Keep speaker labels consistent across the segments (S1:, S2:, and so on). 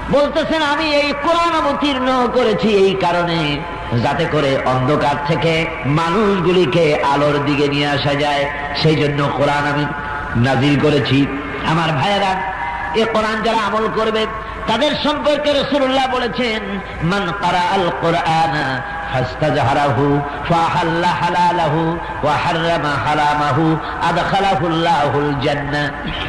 S1: বলতেছেন আমি এই কোরআন অবতীর্ণ করেছি এই কারণে যাতে করে অন্ধকার থেকে মানুষগুলিকে আলোর দিকে নিয়ে আসা যায়, সেই জন্য কোরআন আমি নাজিল করেছি। আমার ভাইয়েরা, এই কোরআন যারা আমল করবে তাদের সম্পর্কে রাসূলুল্লাহ বলেছেন, মান ক্বারাআল কুরআনা ফাস্তাজহারাহু ফাহাল্লা হালালাহু ওয়া হাররামা হারামাহু আদখালাহুল্লাহুল জান্নাহ।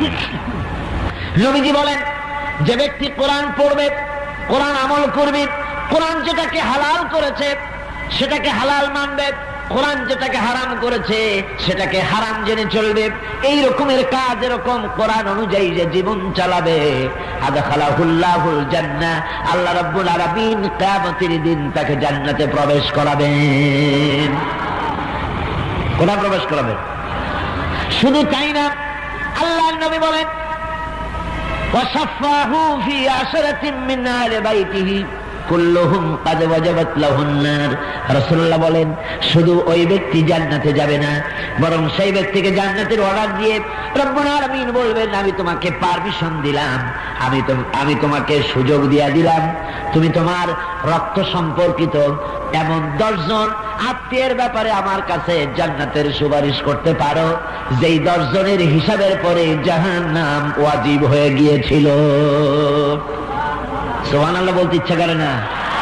S1: নবীজি বলেন, যে ব্যক্তি কোরআন পড়বে, কোরআন আমল করবে, কোরআন যেটাকে হালাল করেছে সেটাকে হালাল মানবে, কোরআন যেটাকে হারাম করেছে সেটাকে হারাম জেনে চলবে, এই রকমের কাজ এরকম কোরআন অনুযায়ী যে জীবন চালাবে, আদখালাহুল্লাহুল জান্নাহ, আল্লাহ রাব্বুল আলামিন কিয়ামতের দিন তাকে জান্নাতে প্রবেশ করাবেন। কোরআন প্রবেশ করাবেন। শুধু তাই না, আল্লাহর নবী বলেন, وَصَفَّاهُ فِي عَشَرَةٍ مِّنْ أَهْلِ بَيْتِهِ كُلُّهُمْ قَدْ وَجَبَتْ لَهُ النَّارُ। রাসূলুল্লাহ বলেন, শুধু ওই ব্যক্তি জান্নাতে যাবে না, বরং সেই ব্যক্তিকে জান্নাতের অর্ডার দিয়ে রব্বুল আলামিন বলবেন, আমি তোমাকে পারমিশন দিলাম, আমি তোমাকে সুযোগ দিয়ে দিলাম, তুমি তোমার রক্ত সম্পর্কিত এমন 10 জন আত্মীয়ের ব্যাপারে আমার কাছে জান্নাতের সুপারিশ করতে পারো, যেই 10 জনের হিসাবের পরে জাহান্নাম ওয়াজিব হয়ে গিয়েছিল। সুবহানাল্লাহ বলতে ইচ্ছা করে না?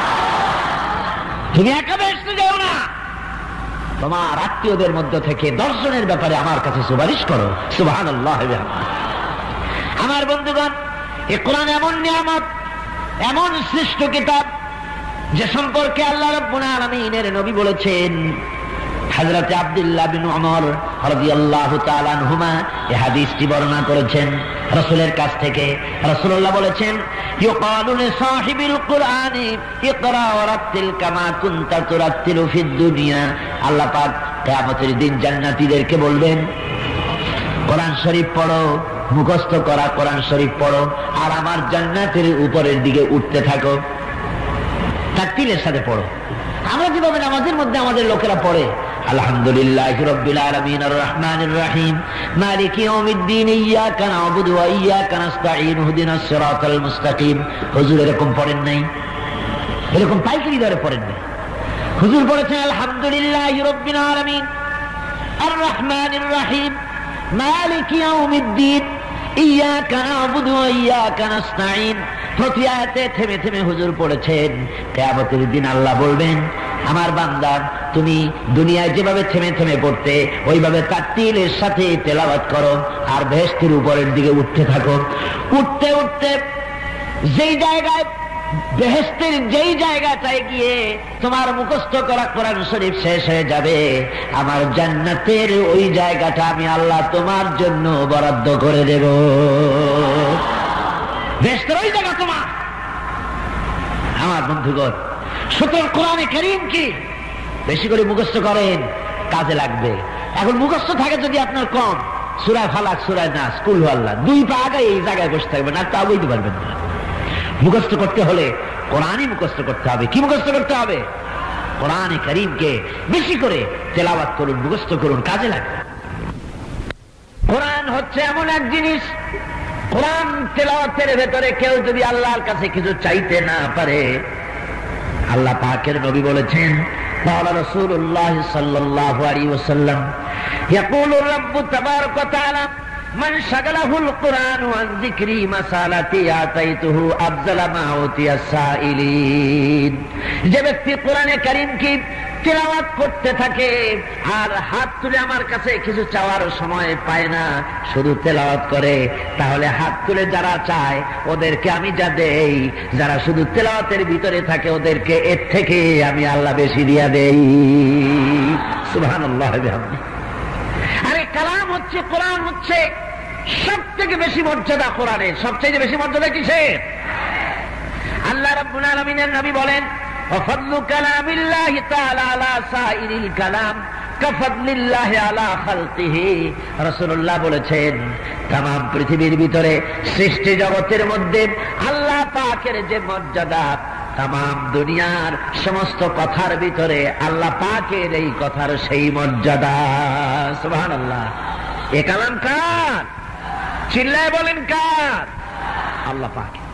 S1: তুমি একা বেহেশতে যাও না, তোমার আত্মীয়দের মধ্যে থেকে 10 জনের ব্যাপারে আমার কাছে সুপারিশ করো। সুবহানাল্লাহ। আমার বন্ধুগণ, এই কোরআন এমন নিয়ামত, এমন শ্রেষ্ঠ কিতাব যে সম্পর্কে আল্লাহ রাব্বুল আলামিনের নবী বলেছেন, হযরত আব্দুল্লাহ বিন ওমর রাদিয়াল্লাহু তাআলা আনহুমা এই হাদিসটি বর্ণনা করেছেন রাসূলের কাছ থেকে। রাসূলুল্লাহ বলেছেন, ইউকালু লিসাহিবিল কুরআনি ইকরা ওয়ারাতিল কামা কুনতা তুরাতিলু ফিদ দুনিয়া। আল্লাহ পাক কিয়ামতের দিন জান্নাতীদেরকে বলবেন, কোরআন শরীফ পড়ো, মুখস্থ করা কোরআন শরীফ পড়ো, আর আমার জান্নাতের উপরের দিকে উঠতে থাকো, তাকতিলের সাথে পড়ো। আমরা যেভাবে নামাজের মধ্যে আমাদের লোকেরা পড়ে, আলহামদুলিল্লাহি রাব্বিল আলামিন আর রহমানির রহিম মালিকি ইয়াউমিদ্দিন ইয়্যাকা না'বুদু ওয়া ইয়্যাকা নাস্তাঈন ইহদিনাস সিরাতাল মুস্তাকিম। হুজুর এরকম পড়েন নাই, এরকম পাইকারি দরে পড়েন নাই। হুজুর বলেছেন, আলহামদুলিল্লাহি রাব্বিল আলামিন আর রহমানির রহিম মালিকি ইয়াউমিদ্দিন ইয়্যাকা না'বুদু ওয়া ইয়্যাকা নাস্তাঈন। প্রতি আয়াতে থেমে থেমে হুজুর পড়েছেন, কিয়ামতের দিন আল্লাহ বলবেন, আমার বান্দা তুমি দুনিয়ায় যেভাবে থেমে থেমে পড়তে ওইভাবে তারতিলের সাথে তেলাওয়াত করো, আর বেহেশতের উপরের দিকে উঠতে থাকো। উঠতে উঠতে যেই জায়গায়, বেহেশতের যেই জায়গাটায় গিয়ে তোমার মুখস্থ করা কোরআন শরীফ শেষ হয়ে যাবে, আমার জান্নাতের ওই জায়গাটা আমি আল্লাহ তোমার জন্য বরাদ্দ করে দেব। বেহেশতের ওই জায়গা তোমার। আমার বন্ধুগণ, সুতরাং কোরআনে কারীম কি বেশি করে মুখস্থ করেন, কাজে লাগবে। এখন মুখস্থ থাকে যদি আপনার কম, সূরা ফালাক, সূরা নাস, কুল হুয়াল্লাহ, 2 পা আগে এই জায়গায় বসে থাকবেন, আর তা বলতে পারবেন না। মুখস্থ করতে হলে কোরআনই মুখস্থ করতে হবে। কি মুখস্থ করতে হবে? কোরআনে কারীমকে বেশি করে তেলাওয়াত করুন, মুখস্থ করুন, কাজে লাগবে। কোরআন হচ্ছে এমন এক জিনিস, কোরআন তেলাওয়াতের ভেতরে কেউ যদি আল্লাহর কাছে কিছু চাইতে না পারে, আল্লাহ পাকের নবী বলেছেন, ক্বালা রাসূলুল্লাহ সাল্লাল্লাহু আলাইহি ওয়াসাল্লাম, ইয়াকুলু রাব্বু তাবারাকা ওয়া তাআলা মান শাগালাহুল কুরআনু আন যিকরি মাসালাতি আতাইতুহু আফযালা মা উতিয়াস সাইলিন। যে ব্যক্তি কোরআনে কারীম কি তেলাওয়াত করতে থাকে আর হাত তুলে আমার কাছে কিছু চাওয়ার সময় পায় না, শুধু তেলাওয়াত করে, তাহলে হাত তুলে যারা চায় ওদেরকে আমি যা দেই, যারা শুধু তেলাওয়াতের ভিতরে থাকে ওদেরকে এর থেকে আমি আল্লাহ বেশি দিয়া দেই। সুবহানাল্লাহ। আরে কালাম হচ্ছে, কোরআন হচ্ছে সব থেকে বেশি মর্যাদা। কোরআনের সবচেয়ে বেশি মর্যাদা কিসের? আল্লাহ রাব্বুল আলামিনের নবী বলেন, وفضل كلام الله تعالى على سائر الكلام كفضل الله على خلقه। রাসূলুল্লাহ বলেছেন, तमाम পৃথিবীর ভিতরে সৃষ্টি জগতের মধ্যে আল্লাহ পাকের যে মর্যাদা, तमाम দুনিয়ার সমস্ত কথার ভিতরে আল্লাহ পাকের এই কথার সেই মর্যাদা। সুবহানাল্লাহ। এই কালাম কার? চিল্লায় বলেন কার? আল্লাহ পাক।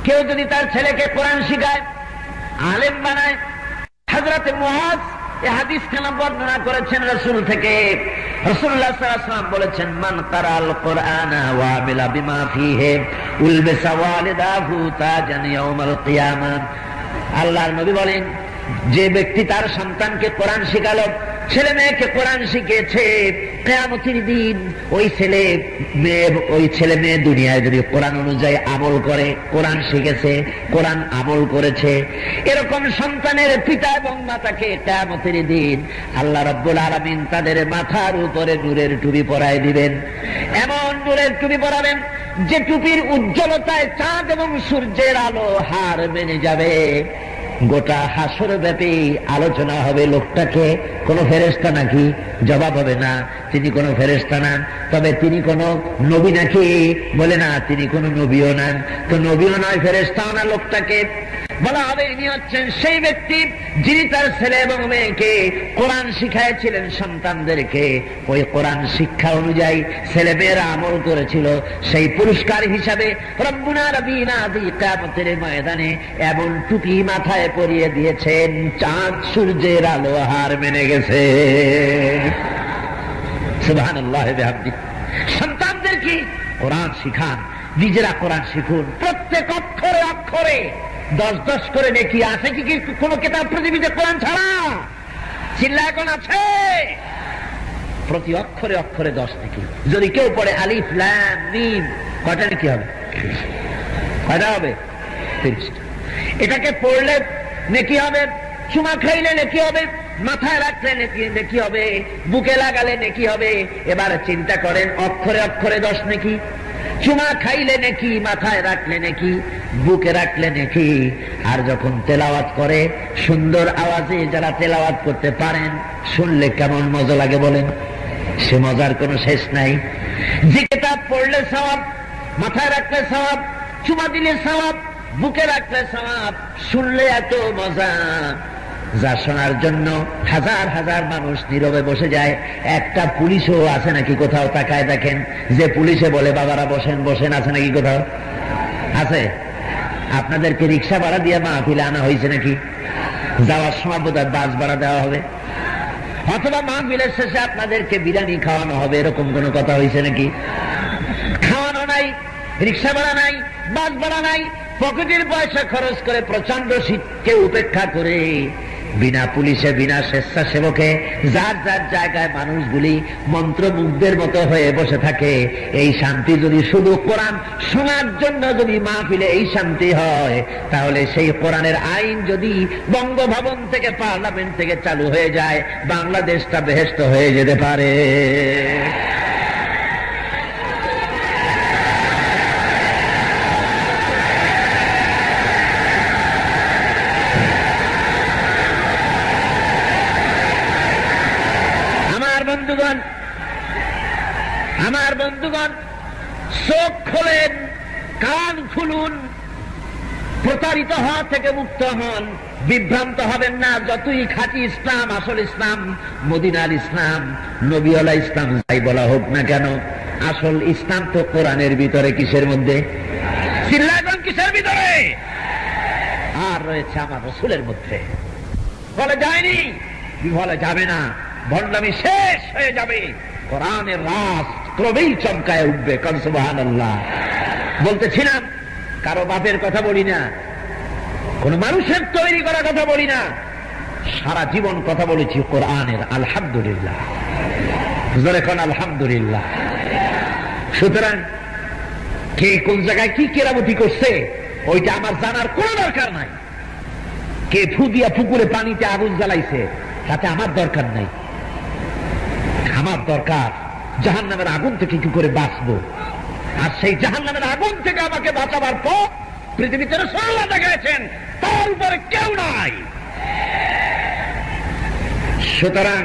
S1: কেউ যদি তার ছেলেকে কোরআন শিখায়, আলেম বানায়, হযরত মুআজ এই হাদিস খানা বর্ণনা করেছেন রাসূল থেকে। রাসূলুল্লাহ সাল্লাল্লাহু আলাইহি ওয়াসাল্লাম বলেছেন, মান কারাল কুরআনা ওয়া আমিলা বিমা ফীহি উলবিসা ওয়ালিদাহু তাজান ইয়াউমাল কিয়ামাহ। আল্লাহর নবী বলেন, যে ব্যক্তি তার সন্তানকে কোরআন শিখালো, ছেলে মেয়েকে কোরআন শিখিয়েছে, কিয়ামতের দিন ওই ছেলে মেয়ে দুনিয়ায় যদি কোরআন অনুযায়ী আমল করে, কোরআন শিখেছে, কোরআন আমল করেছে, এরকম সন্তানের পিতা এবং মাতাকে কিয়ামতের দিন আল্লাহ রাব্বুল আলামিন তাদের মাথার উপরে নূরের টুপি পরায় দিবেন। এমন নূরের টুপি পরাবেন যে টুপির উজ্জ্বলতায় চাঁদ এবং সূর্যের আলো হার মেনে যাবে। গোটা হাসর ব্যাপী আলোচনা হবে, লোকটাকে কোন ফেরেশতা নাকি? জবাব হবে না, তিনি কোন ফেরেশতা না। তবে তিনি কোন নবী নাকি? বলে না, তিনি কোন নবীও না। তো নবীও নয়, ফেরেশতাও না। লোকটাকে বলা হবে, ইনি হচ্ছেন সেই ব্যক্তি যিনি তার ছেলে এবং মেয়েকে কোরআন শিখাইছিলেন। সন্তানদেরকে ওই কোরআন শিক্ষা অনুযায়ী ছেলে মেয়েরা আমল করেছিল, সেই পুরস্কার হিসাবে রব্বুনা রব্বিনা আদি কিয়ামতের ময়দানে এমন টুপি মাথায় পরিয়ে দিয়েছেন, চাঁদ সূর্যের আলো হার মেনে গেছে। সুবহানাল্লাহ বিহামদি। সন্তানদেরকে কোরআন শিখান, নিজেরা কোরআন শিখুন। প্রত্যেক অক্ষরে অক্ষরে 10-10 করে নেকি আছে কি কোন কিতাব পৃথিবীতে কোরআন ছাড়া? চিল্লায় কোন আছে? প্রতি অক্ষরে অক্ষরে 10 নেকি। যদি কেউ পড়ে আলিফ লাম মিম, কয়টা নেকি হবে? কয়টা হবে? 30। এটাকে পড়লে নেকি হবে, চুমা খাইলে নেকি হবে, মাথায় রাখলে নেকি হবে, বুকে লাগালে নেকি হবে। এবার চিন্তা করেন, অক্ষরে অক্ষরে 10 নেকি, চুমা খাইলে নেকি, মাথায় রাখলে নেকি, বুকে রাখলে নেকি। আর যখন তেলাওয়াত করে সুন্দর আওয়াজে, যারা তেলাওয়াত করতে পারেন, শুনলে কেমন মজা লাগে বলেন? সে মজার কোনো শেষ নাই। যে কিতাব পড়লে সওয়াব, মাথায় রাখলে সওয়াব, চুমা দিলে সওয়াব, বুকে রাখলে সওয়াব, শুনলে এত মজা, যা শোনার জন্য হাজার হাজার মানুষ নীরবে বসে যায়। একটা পুলিশও আছে নাকি কোথাও? তাকায় দেখেন, যে পুলিশে বলে বাবারা বসেন বসেন, আছে নাকি কোথাও? আছে? আপনাদেরকে রিক্সা ভাড়া দিয়ে মাহফিলে আনা হয়েছে নাকি? যাওয়ার সময় বোধহয় বাস ভাড়া দেওয়া হবে, অথবা মাহফিলের শেষে আপনাদেরকে বিরিয়ানি খাওয়ানো হবে, এরকম কোন কথা হয়েছে নাকি? খাওয়ানো নাই, রিক্সা ভাড়া নাই, বাস ভাড়া নাই, পকেটের পয়সা খরচ করে প্রচন্ড শীতকে উপেক্ষা করে বিনা পুলিশে বিনা স্বেচ্ছাসেবকে যার যার জায়গায় মানুষগুলি মন্ত্রমুগ্ধের মতো হয়ে বসে থাকে। এই শান্তি যদি শুধু কোরআন শোনার জন্য যদি মাহফিলে এই শান্তি হয়, তাহলে সেই কোরআনের আইন যদি বঙ্গভবন থেকে, পার্লামেন্ট থেকে চালু হয়ে যায়, বাংলাদেশটা বেহেশত হয়ে যেতে পারে। আমার বন্ধুগণ, চোখ খোলেন, কান খুলুন, প্রতারিত হওয়া থেকে মুক্ত হন, বিভ্রান্ত হবেন না। যতই খাঁটি ইসলাম, আসল ইসলাম, মদিনার ইসলাম, নবীওয়ালা ইসলাম যাই বলা হোক না কেন, আসল ইসলাম তো কোরআনের ভিতরে। কিসের মধ্যে? চিল্লাবেন কিসের ভিতরে? আর রয়েছে আমার রাসূলের মধ্যে। বলে যায়নি, বলে যাবে না, ভণ্ডামি শেষ হয়ে যাবে, কোরআনের রাস ক্রমেই চমকায় উঠবে। সুবহানাল্লাহ। বলতেছিলাম, কারো বাপের কথা বলি না, কোন মানুষের তৈরি করা কথা বলি না, সারা জীবন কথা বলেছি কোরআনের। আলহামদুলিল্লাহ, জোরে কোন আলহামদুলিল্লাহ। সুতরাং কে কোন জায়গায় কি কেরামতি করছে ওইটা আমার জানার কোন দরকার নাই। কে ফু দিয়া পুকুরে পানিতে আগুন জ্বালাইছে তাতে আমার দরকার নাই। আমার দরকার জাহান্নামের আগুন থেকে কি করে বাঁচবো। আর সেই জাহান্নামের আগুন থেকে আমাকে বাঁচাবার পর পৃথিবীতে রাসূলুল্লাহ দেখাচ্ছেন, তার উপরে কেউ নাই। সুতরাং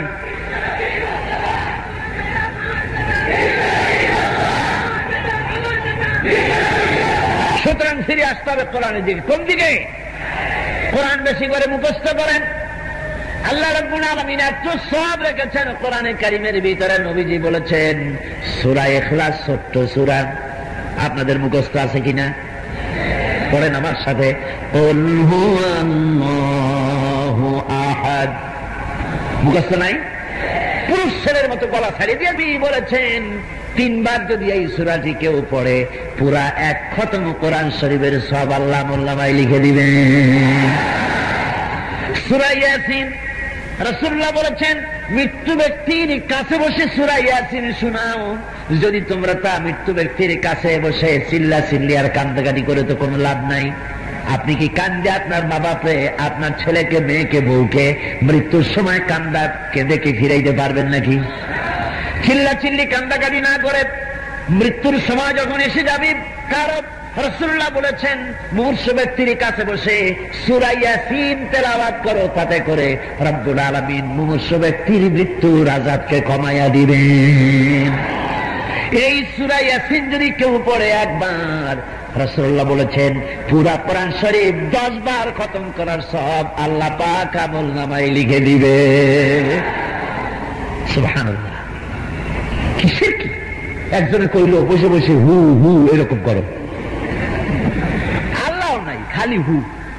S1: ফিরে আসতে হবে কোরআনের দিকে। কোন দিকে? কোরআন বেশি করে মুখস্থ করেন। আল্লাহ রাব্বুল আলামিন এত সওয়াব রেখেছেন কোরআনে কারীমের ভিতরে। নবীজি বলেছেন সূরা ইখলাস ছোট্ট সূরা, আপনাদের মুখস্থ আছে কিনা? পড়েন আমার সাথে, কুল হুয়াল্লাহু আহাদ। মুখস্থ নাই? পুরুষ ছেলের মতো গলা ছাড়িয়ে দিয়ে তিনি বলেছেন, 3 বার যদি এই সূরাটি কেউ পড়ে পুরা 1 খতম কোরআন শরীফের সওয়াব আল্লাহ মোল্লামায় লিখে দিবেন। সূরা ইয়াসিন, রাসূলুল্লাহ বলেছেন, মৃত্যু ব্যক্তির কাছে বসে সূরা ইয়াসিন শোনাও। যদি তোমরা তা মৃত্যু ব্যক্তির কাছে বসে চিল্লা চিল্লি আর কান্দাকাটি করে তো কোনো লাভ নাই। আপনি কি কান্দে আপনার মা বাপে, আপনার ছেলেকে, মেয়েকে, বউকে মৃত্যুর সময় কান্দা কেঁদে কি ফিরাইতে পারবেন নাকি? চিল্লা চিল্লি কান্দাকাটি না করে মৃত্যুর সময় যখন এসে যাবি, কারণ রাসূলুল্লাহ বলেছেন মুমূর্ষু ব্যক্তির কাছে বসে সূরা ইয়াসিন তেলাওয়াত করো, তাতে করে রব্বুল আলামিন মুমূর্ষু ব্যক্তির মৃত্যুর আযাবকে কমাইয়া দিবেন। এই সূরা ইয়াসিন যদি কেউ পড়ে একবার, রাসূলুল্লাহ বলেছেন পুরা কোরআন শরীফ 10 বার খতম করার সওয়াব আল্লাহ পাক আমলনামায় লিখে দিবে। সুবহানাল্লাহ। কিসের কি? একজনে কইলো বসে বসে হু হু এরকম করো, আল্লাহ নাই, খালি হু।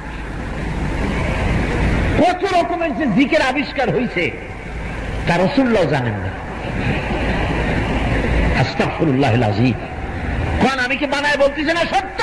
S1: কত রকমের যে জিকির আবিষ্কার হয়েছে তা রাসূলুল্লাহ জানেন না। আস্তাগফিরুল্লাহিল আযীম। কোন আমি কি বানায় বলতেছি না? সত্য।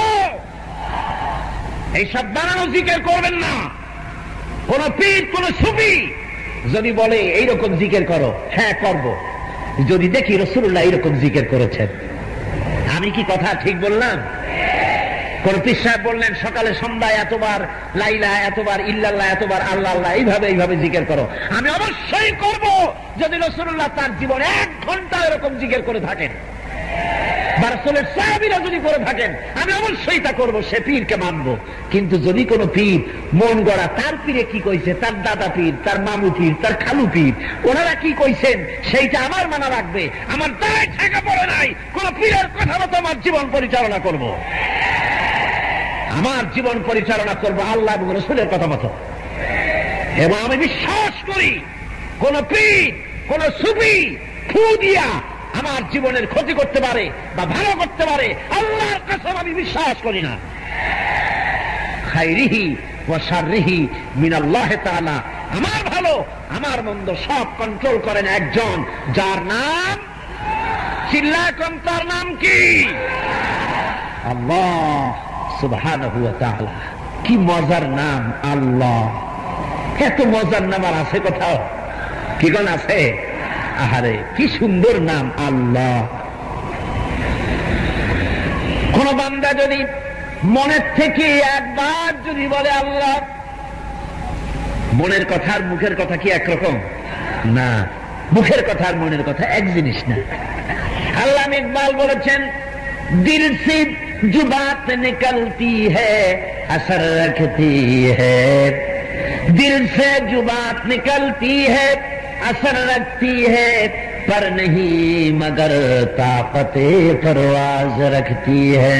S1: এই সব বানানো জিকির করবেন না। কোন পীর, কোন সুফি যদি বলে এইরকম জিকির করো, হ্যাঁ করব, যদি দেখি রাসূলুল্লাহ এইরকম জিকির করেছেন। আমি কি কথা ঠিক বললাম? কোন পীর সাহেব বললেন সকালে সন্ধ্যায় এতবার লা ইলাহা, এতবার ইল্লাল্লাহ, এতবার আল্লাহ আল্লাহ, এইভাবে জিকির করো, আমি অবশ্যই করব। যদি রাসূলুল্লাহ তার জীবনে 1 ঘন্টা এরকম জিকির করে থাকেন বা রাসূলের সাহাবীরা যদি করে থাকেন, আমি অবশ্যই তা করব, সে পীরকে মানব। কিন্তু যদি কোন পীর মন গড়া, তার পীরে কি কইছে, তার দাদা পীর, তার মামু পীর, তার খালু পীর, ওনারা কি কইছেন সেইটা আমার মানা রাখবে, আমার দায় ঠেকা পড়ে নাই কোন পীরের কথা মতো আমার জীবন পরিচালনা করব। আমার জীবন পরিচালনা করব আল্লাহ এবং রাসূলের কথা মতো। এবং আমি বিশ্বাস করি কোন পীর, কোন সুফি ফু দিয়া আমার জীবনের ক্ষতি করতে পারে বা ভালো করতে পারে, আল্লাহর কসম আমি বিশ্বাস করি না। খায়রিহি ওয়া শাররিহি মিনাল্লাহি তাআলা। আমার ভালো, আমার মন্দ সব কন্ট্রোল করেন একজন, যার নাম, চিল্লায় কোন, তার নাম কি? আল্লাহ সুবহানাহু ওয়া তাআলা। কি মজার নাম আল্লাহ! এত মজার নাম আর আছে কোথাও? কি কোন আছে? আহারে কি সুন্দর নাম আল্লাহ। কোন বান্দা যদি মনের থেকে একবার যদি বলে আল্লাহ, মনের কথা আর মুখের কথা কি একরকম না? মুখের কথা আর মনের কথা এক জিনিস না। আল্লামা ইকবাল বলেছেন, দিল সে जो बात निकलती है असर रखती है, दिल से जो बात निकलती है असर रखती है, पर नहीं मगर ताकते परवाज रखती है।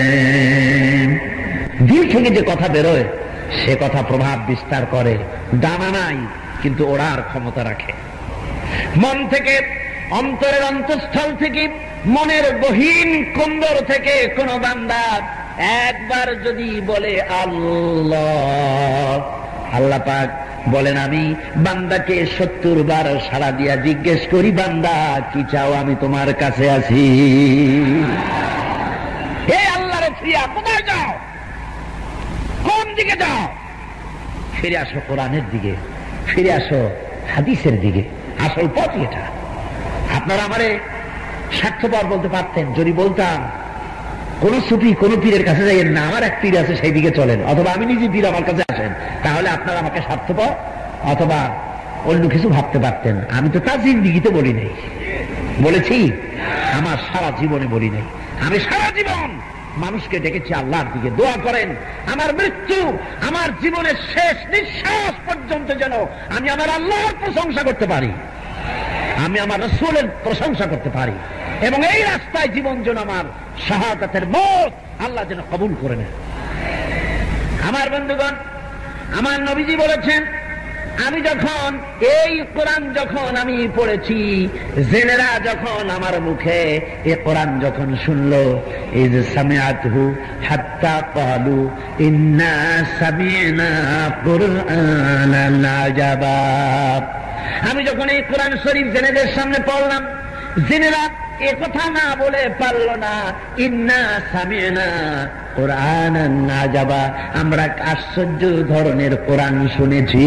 S1: दिल থেকে যে কথা বেরোয় সে কথা প্রভাব বিস্তার করে, ডানা নাই কিন্তু ওড়ার ক্ষমতা রাখে। মন থেকে, অন্তরের অন্তঃস্থল থেকে, মনের গহীন কুন্দর থেকে কোন বান্দা একবার যদি বলে আল্লাহ, আল্লাহ পাক বলেন আমি বান্দাকে 70 বার সাড়া দিয়া জিজ্ঞেস করি, বান্দা কি চাও, আমি তোমার কাছে আছি। হে আল্লাহর ফিরিয়া, কোথায় যাও, কোন দিকে যাও? ফিরে আসো কোরআনের দিকে, ফিরে আসো হাদিসের দিকে। আসল পথ এটা। আপনারা আমারে স্বার্থপর বলতে পারতেন যদি বলতাম কোন সুফি, কোন পীরের কাছে যাইয়েন না, আমার এক পীর আছে সেই দিকে চলেন, অথবা আমি নিজে পীর আমার কাছে আসেন, তাহলে আপনারা আমাকে স্বার্থপর অথবা অন্য কিছু ভাবতে পারতেন। আমি তো তার জিন্দিগিতে বলি নাই, বলেছি আমার সারা জীবনে বলি নাই। আমি সারা জীবন মানুষকে ডেকেছি আল্লাহর দিকে, দোয়া করেন আমার মৃত্যু, আমার জীবনের শেষ নিঃশ্বাস পর্যন্ত যেন আমি আমার আল্লাহর প্রশংসা করতে পারি, আমি আমার রাসূলের প্রশংসা করতে পারি, এবং এই রাস্তায় জীবন যেন আমার শাহাদাতের মত আল্লাহ যেন কবুল করে নেন। আমার বন্ধুগণ, আমার নবীজি বলেছেন আমি যখন এই কোরআন যখন আমি পড়েছি, জেনেরা যখন আমার মুখে এই কোরআন যখন শুনলো, ইয সামিআতহু হাত্তা ক্বালু ইন্না সামি'না কুরআনান আজাবা। আমি যখন এই কোরআন শরীফ জেনেদের সামনে পড়লাম, জেনেরা এ কথা না বলে পারল না, ইন্না সামি'না কুরআনান আজাবা, আমরা আশ্চর্য ধরনের কোরআন শুনেছি।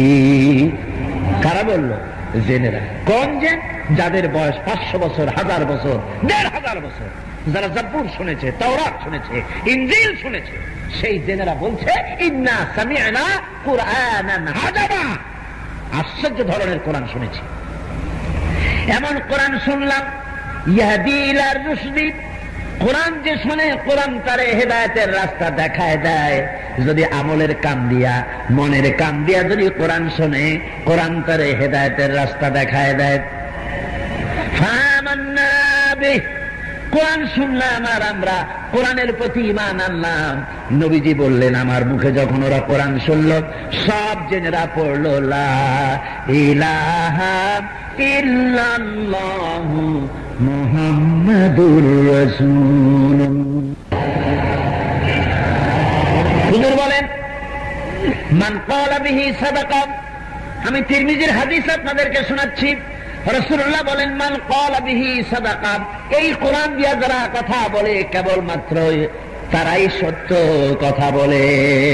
S1: কারা বলল? জেনেরা। কোন যে? যাদের বয়স 500 বছর, 1000 বছর, 1500 বছর, যারা জাবুর শুনেছে, তাওরাত শুনেছে, ইনজিল শুনেছে, সেই জেনেরা বলছে ইন্না সামি'না কুরআনান আজাবা, আশ্চর্য ধরনের কোরআন শুনেছি। এমন কোরআন শুনলাম ইয়াহদি ইলা রুশদি, কোরআন যে শুনে কোরআন তারে হেদায়েতের রাস্তা দেখায় দেয়। যদি আমলের কাম দিয়া, মনের কাম দিয়া যদি কোরআন শুনে, কোরআন তারে হেদায়েতের রাস্তা দেখায় দেয়। ফামান্না বিহি, কোরআন শুনলাম আর আমরা কোরআনের প্রতি ঈমান আনলাম। নবীজি বললেন, আমার মুখে যখন ওরা কোরআন শুনলো, সব জেনেরা পড়লো লা ইলাহা ইল্লাল্লাহু মুহাম্মাদুর রাসূলুল্লাহ। হুজুর বলেন, মান ক্বালা বিহি সাদাকা। আমি তিরমিজির হাদিস আপনাদেরকে শোনাচ্ছি। রাসূলুল্লাহ বলেন, মান ক্বালা বিহি সাদাকা, এই কোরআন দিয়া যারা কথা বলে কেবলমাত্র তারাই সত্য কথা বলে।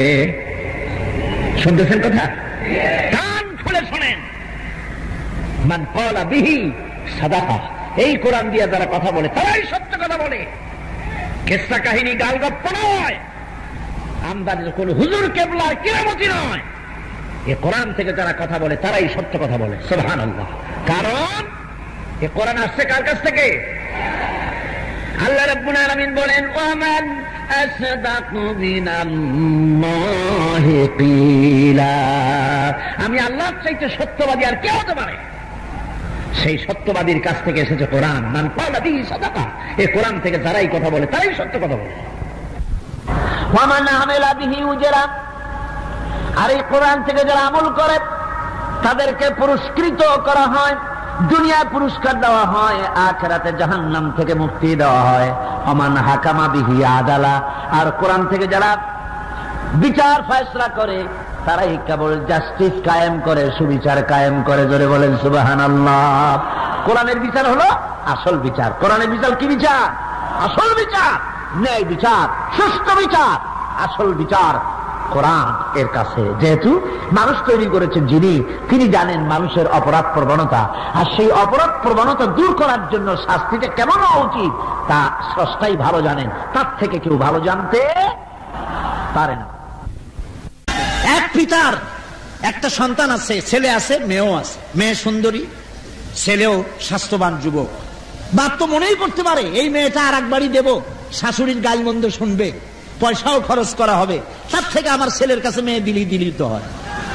S1: শুনতেছেন কথা? কান খুলে শোনেন। মান ক্বালা বিহি সাদাকা, এই কোরআন দিয়া যারা কথা বলে তারাই সত্য কথা বলে। কিসসা কাহিনী, গালগপ্প নয়, আমদানির কোন হুজুর কেবলার কিরামতি নয়। এই কোরআন থেকে যারা কথা বলে তারাই সত্য কথা বলে। সুবহানাল্লাহ। কারণ এই কোরআন আসছে কার কাছ থেকে? আল্লাহ রাব্বুল আলামিন বলেন, ওয়ামান আসদাকু মিনাল্লাহি কিলা, আমি আল্লাহর চাইতে সত্যবাদী আর কে হতে পারে? সেই সত্যবাদীর কাছ থেকে এসেছে কোরআন। মান ক্বালা বিহি সাদাকা, এই কোরআন থেকে যারাই কথা বলে তারাই সত্য কথা বলে। ওয়ামান আমিলা বিহি উজরা, আর এই কোরআন থেকে যারা আমল করে তাদেরকে পুরস্কৃত করা হয়, দুনিয়ায় পুরস্কার দেওয়া হয়, আখিরাতে জাহান্নাম থেকে মুক্তি দেওয়া হয়। ওমান হাকামা বিহি আদালা, আর কোরআন থেকে যারা বিচার ফয়সালা করে তারাই কেবল জাস্টিস কায়েম করে, সুবিচার কায়েম করে। জোরে বলেন সুবহানাল্লাহ। কোরআনের বিচার হলো আসল বিচার। কোরআনের বিচার কি বিচার? আসল বিচার, ন্যায় বিচার, সুষ্ঠু বিচার, আসল বিচার কোরআন এর কাছে। যেহেতু মানুষ তৈরি করেছেন যিনি, তিনি জানেন মানুষের অপরাধ প্রবণতা, আর সেই অপরাধ প্রবণতা দূর করার জন্য শাস্তিটা কেমন হওয়া উচিত তা স্রষ্টাই ভালো জানেন, তার থেকে কেউ ভালো জানতে পারে না।
S2: এক পিতার একটা সন্তান আছে, ছেলে আছে, মেয়েও আছে। মেয়ে সুন্দরী, ছেলেও স্বাস্থ্যবান যুবক। বাপ তো মনেই করতে পারে এই মেয়েটা আর একবারই দেব, শাশুড়ির গালমন্দ শুনবে, পয়সাও খরচ করা হবে, তার থেকে আমার ছেলের কাছে মেয়ে দিলি তো হয়।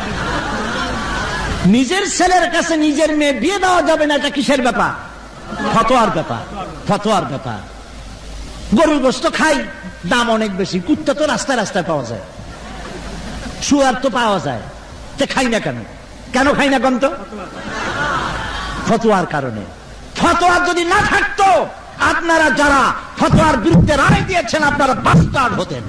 S2: নিজের ছেলের কাছে নিজের মেয়ে বিয়ে দেওয়া যাবে না, এটা কিসের ব্যাপার? ফতোয়ার ব্যাপার, ফতোয়ার ব্যাপার। গরুর গোশত খাই, দাম অনেক বেশি। কুত্তা তো রাস্তায় রাস্তায় পাওয়া যায়, শুয়ার তো পাওয়া যায়, তে খাই না কেন? কেন খাই না কন্ত? ফতোয়ার কারণে। ফতোয়া যদি না থাকতো, আপনারা যারা ফতোয়ার বিরুদ্ধে রায় দিয়েছেন আপনারা বাস্টার্ড হতেন,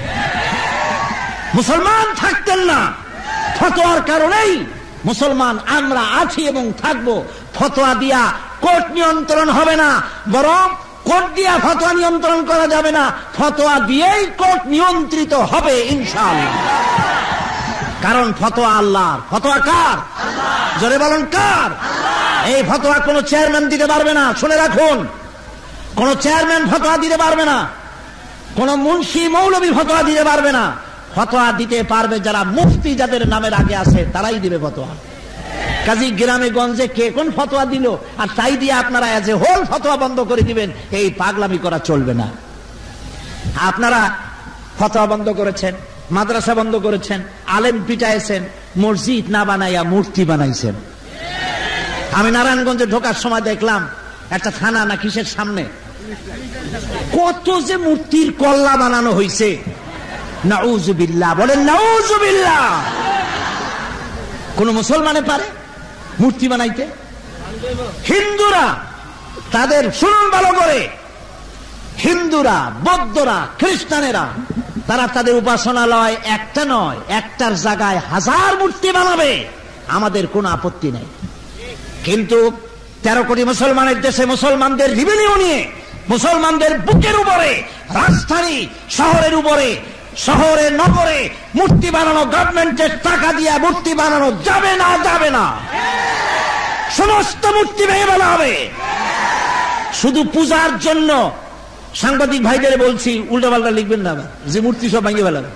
S2: মুসলমান থাকতেন না। ফতোয়ার কারণেই মুসলমান আমরা আছি এবং থাকবো। ফতোয়া দিয়া কোর্ট নিয়ন্ত্রণ হবে না, বরং কোর্ট দিয়া ফতোয়া নিয়ন্ত্রণ করা যাবে না, ফতোয়া দিয়েই কোর্ট নিয়ন্ত্রিত হবে ইনশাআল্লাহ। কারণ ফতোয়া আল্লাহর। ফতোয়া কার? জোরে বলেন কার? এই ফতোয়া কোন চেয়ারম্যান দিতে পারবে না, শুনে রাখুন। কোন চেয়ারম্যান ফতোয়া দিতে পারবে না, কোন মুন্সি মৌলবী ফতোয়া দিতে পারবে না। ফতোয়া দিতে পারবে যারা মুফতি, যাদের নামের আগে আছে, তারাই দিবে ফতোয়া। কাজী গ্রামে গঞ্জে কে কোন ফতোয়া দিল আর তাই দিয়ে আপনারা এজ এ হোল ফতোয়া বন্ধ করে দিবেন, এই পাগলামি করা চলবে না। আপনারা ফতোয়া বন্ধ করেছেন, মাদ্রাসা বন্ধ করেছেন, আলেম পিটাইছেন, মসজিদ না বানাইয়া মূর্তি বানাইছেন। আমি নারায়ণগঞ্জে ঢোকার সময় দেখলাম একটা থানা না কিসের সামনে কত যে মূর্তির কল্লা বানানো হয়েছে। নাউযুবিল্লাহ, বলেন নাউযুবিল্লাহ। কোন মুসলমানে পারে মূর্তি বানাইতে? হিন্দুরা তাদের, শুনুন ভালো করে, হিন্দুরা, বৌদ্ধরা, খ্রিস্টানেরা তারা তাদের উপাসনালয় একটা নয়, একটার জায়গায় 1000 মূর্তি বানাবে, আমাদের কোনো আপত্তি নেই। কিন্তু 13 কোটি মুসলমানের দেশে মুসলমানদের রিবেলিয়ন নিয়ে, মুসলমানদের বুকের উপরে, রাজধানী শহরের উপরে, শহরে নগরে মূর্তি বানানো, গভর্নমেন্টের টাকা দিয়ে মূর্তি বানানো যাবে না, যাবে না। সমস্ত মূর্তি ভেঙে ফেলা হবে। শুধু পূজার জন্য, সাংবাদিক ভাইদের বলছি উল্টাপাল্টা লিখবেন না, যে মূর্তি সব ভেঙে ফেলাবে,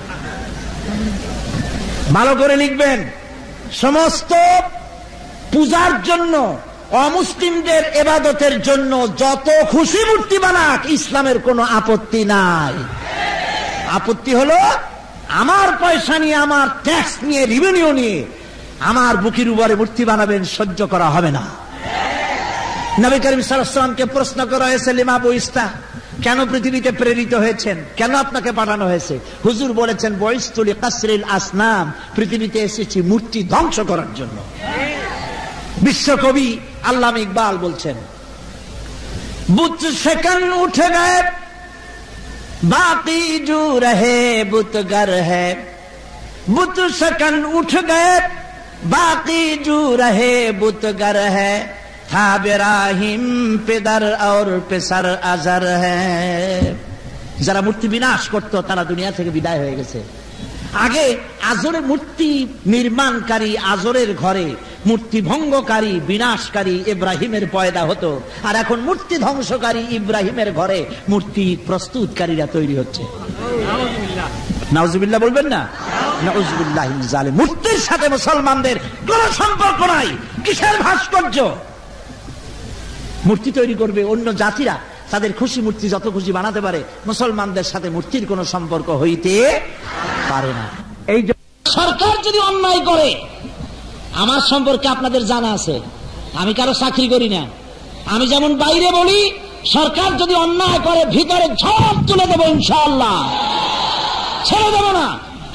S2: ভালো করে লিখবেন। সমস্ত পূজার জন্য, অমুসলিমদের ইবাদতের জন্য যত খুশি মূর্তি বানাক, ইসলামের কোনো আপত্তি নাই। আপত্তি হলো আমার পয়সা নিয়ে, আমার ট্যাক্স নিয়ে, রেভিনিউ নিয়ে আমার বুকের উপরে মূর্তি বানাবেন, সহ্য করা হবে না। নবী করিম সাল্লাল্লাহু আলাইহি ওয়াসাল্লামকে প্রশ্ন করা হয়েছে, লিমা বুইস্তা, কেন পৃথিবীতে প্রেরিত হয়েছেন, কেন আপনাকে পাঠানো হয়েছে? হুজুর বলেছেন, বুইস্তু লিকাসরিল আসনাম, পৃথিবীতে এসেছি মূর্তি ধ্বংস করার জন্য। বিশ্বকবি আল্লামা ইকবাল বলছেন, বুত সেকন উঠে গয়ে বাকি জু রহে বুতগর হ্যায়, বুত সেকন উঠ গয়ে বাকি জু রহে বুতগর হ্যায়, থা বেরাহিম পেদার और পেসার আজার হ্যায়। যারা মূর্তি বিনাশ করত তারা দুনিয়া থেকে বিদায় হয়ে গেছে। আগে আজরের মূর্তি নির্মাণকারী, আজরের ঘরে মূর্তি ভঙ্গকারী, বিনাশকারী ইব্রাহিমের পয়দা হতো, আর এখন মূর্তি ধ্বংসকারী ইব্রাহিমের ঘরে মূর্তি প্রস্তুতকারীরা তৈরি হচ্ছে। নাউজুবিল্লাহ বলবেন না? নাউজুবিল্লাহ। মূর্তির সাথে মুসলমানদের কোন সম্পর্ক নাই। কিসের ভাস্কর্য? মূর্তি তৈরি করবে অন্য জাতিরা, তাদের খুশি মূর্তি যত খুশি বানাতে পারে, মুসলমানদের সাথে মূর্তির কোনো সম্পর্ক হইতে পারে না। এই সরকার যদি অন্যায় করে, আমার সম্পর্কে আপনাদের জানা আছে, আমি কারো চাকরি করি না, আমি যেমন বাইরে বলি, সরকার যদি অন্যায় করে ভিতরে ঝড় তুলে দেবো ইনশাআল্লাহ, ছেড়ে দেব না।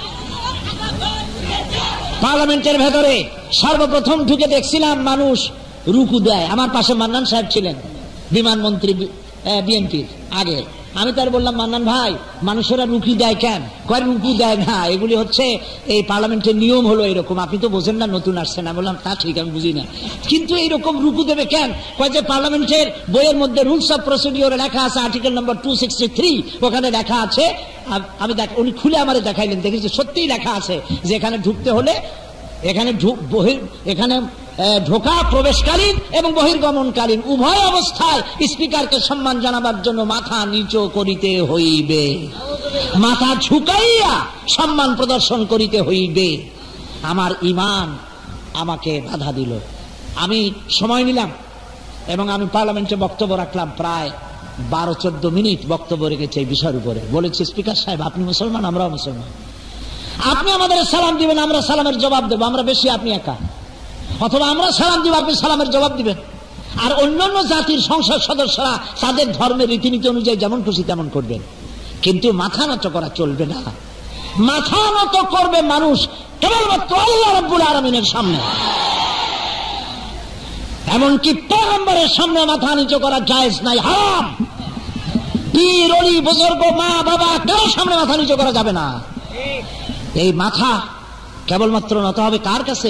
S2: পার্লামেন্টের ভেতরে সর্বপ্রথম ঢুকে দেখছিলাম মানুষ রুকু দেয়। আমার পাশে মান্নান সাহেব ছিলেন, বিমানমন্ত্রী বিএনপির আগে। আমি তার বললাম, মান্নান ভাই, মানুষেরা রুকি দেয় কেন? কয় রুকু দেয় না, এগুলি হচ্ছে এই পার্লামেন্টের নিয়ম হলো এরকম, আপনি তো বোঝেন না, নতুন আসছেন। আমি বললাম, তা ঠিক, আমি বুঝি না, কিন্তু এইরকম রুকু দেবে কেন? কয় যে পার্লামেন্টের বইয়ের মধ্যে রুলস অফ প্রসিডিওরে লেখা আছে, আর্টিকেল নম্বর 263, ওখানে লেখা আছে। আমি উনি খুলে আমারে দেখাইলেন, দেখেছি সত্যিই লেখা আছে যে এখানে ঢুকতে হলে, এখানে ঢোকা প্রবেশকালীন এবং বহির্গমনকালীন উভয় অবস্থায় স্পিকারকে সম্মান জানাবার জন্য মাথা নিচু করিতে হইবে, মাথা ঝুঁকাইয়া সম্মান প্রদর্শন করিতে হইবে। আমার ঈমান আমাকে বাধা দিল। আমি সময় নিলাম এবং আমি পার্লামেন্টে বক্তব্য রাখলাম, প্রায় 12-14 মিনিট বক্তব্য রেখেছি এই বিষয়ের উপরে। বলেছি, স্পিকার সাহেব, আপনি মুসলমান, আমরাও মুসলমান, আপনি আমাদের সালাম দিবেন, আমরা সালামের জবাব দেবো, আমরা বেশি, আপনি একা, অথবা আমরা সালাম দিব, আপনি সালামের জবাব দিবেন। আর অন্যান্য জাতির সংসদ সদস্যরা তাদের ধর্মের রীতিনীতি অনুযায়ী যেমন খুশি তেমন করবেন, কিন্তু মাথা নত করা চলবে না। মাথা নত করবে মানুষ কেবলমাত্র আল্লাহ রাব্বুল আলামিনের সামনে, এমনকি পয়গম্বরের সামনে মাথা নিচু করা জায়েজ নাই, হারাম। পীর, ওলি, বুজুর্গ, মা, বাবা, কারোর সামনে মাথা নিচু করা যাবে না। এই মাথা কেবলমাত্র নত হবে কার কাছে?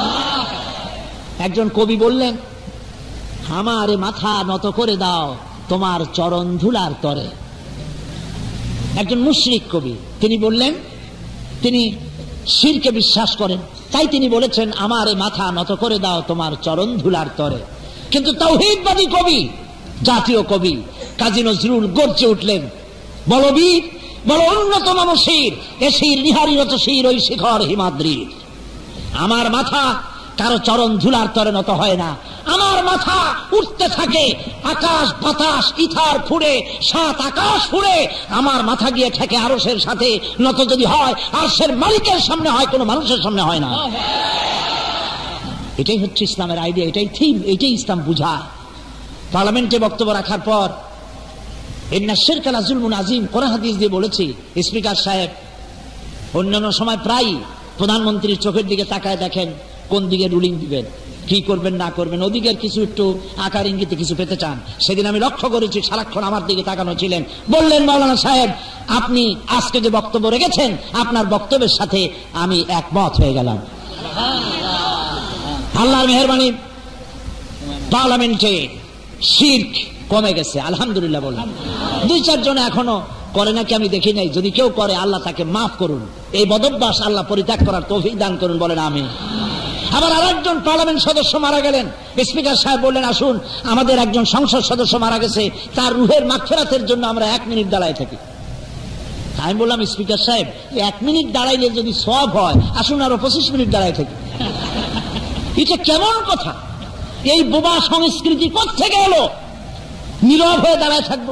S2: একজন কবি বললেন, আমারে মাথা নত করে দাও তোমার চরণ ধুলার তরে। একজন মুশরিক কবি, তিনি বললেন, তিনি শিরকে বিশ্বাস করেন, তাই তিনি বলেছেন, আমারে মাথা নত করে দাও তোমার চরণ ধুলার তরে। কিন্তু তাওহীদবাদী কবি, জাতীয় কবি কাজী নজরুল গর্জে উঠলেন, বলবীর, বড় অন্যতম শির, এ শির নিহারিরত শির, ওই শিখর হিমাদ্রির। আমার মাথা কারো চরণ ধুলার তরে নত হয় না, আমার মাথা উঠতে থাকে, আকাশ বাতাস ইথার ফুড়ে, 7 আকাশ ফুড়ে আমার মাথা গিয়ে ঠেকে আরশের সাথে। নত যদি হয় আরশের মালিকের সামনে হয়, কোনো মানুষের সামনে হয় না। এটাই হচ্ছে ইসলামের আইডিয়া, এটাই থিম, এটাই ইসলাম বুঝায়। পার্লামেন্টে বক্তব্য রাখার পর ইন্না শিরকা লাযুলমুন আযীম কোরআন হাদিস দিয়ে বলেছি, স্পিকার সাহেব অন্যান্য সময় প্রায় প্রধানমন্ত্রীর চোখের দিকে তাকায় দেখেন কোন দিকে রুলিং দিবেন, কি করবেন না করবেন, ওদিকের কিছু একটু আকার ইঙ্গিতে কিছু পেতে চান। সেদিন আমি লক্ষ্য করেছি সারাক্ষণ আমার দিকে তাকানো ছিলেন। বললেন, মাওলানা সাহেব আপনি আজকে যে বক্তব্য রেখেছেন আপনার বক্তব্যের সাথে আমি একমত হয়ে গেলাম। আল্লাহর মেহেরবানি পার্লামেন্টে শিরক কমে গেছে আলহামদুলিল্লাহ বললাম। 2-4 জন এখনো করে নাকি আমি দেখি নাই, যদি কেউ করে আল্লাহ তাকে মাফ করুন, এই বদভ্যাস আল্লাহ পরিত্যাগ করার তৌফিক দান করুন, বলেন আমিন। আবার আরেকজন পার্লামেন্ট সদস্য মারা গেলেন, স্পিকার সাহেব বললেন আসুন আমাদের একজন সংসদ সদস্য মারা গেছে, তার রুহের মাগফিরাতের জন্য আমরা 1 মিনিট দাঁড়ায় থাকি। আমি বললাম স্পিকার সাহেব 1 মিনিট দাঁড়াইলে যদি সওয়াব হয় আসুন আরো 25 মিনিট দাঁড়ায় থাকি। এটা কেমন কথা? এই বোবা সংস্কৃতি কোত্থেকে এলো? নীরব হয়ে দাঁড়ায় থাকবো?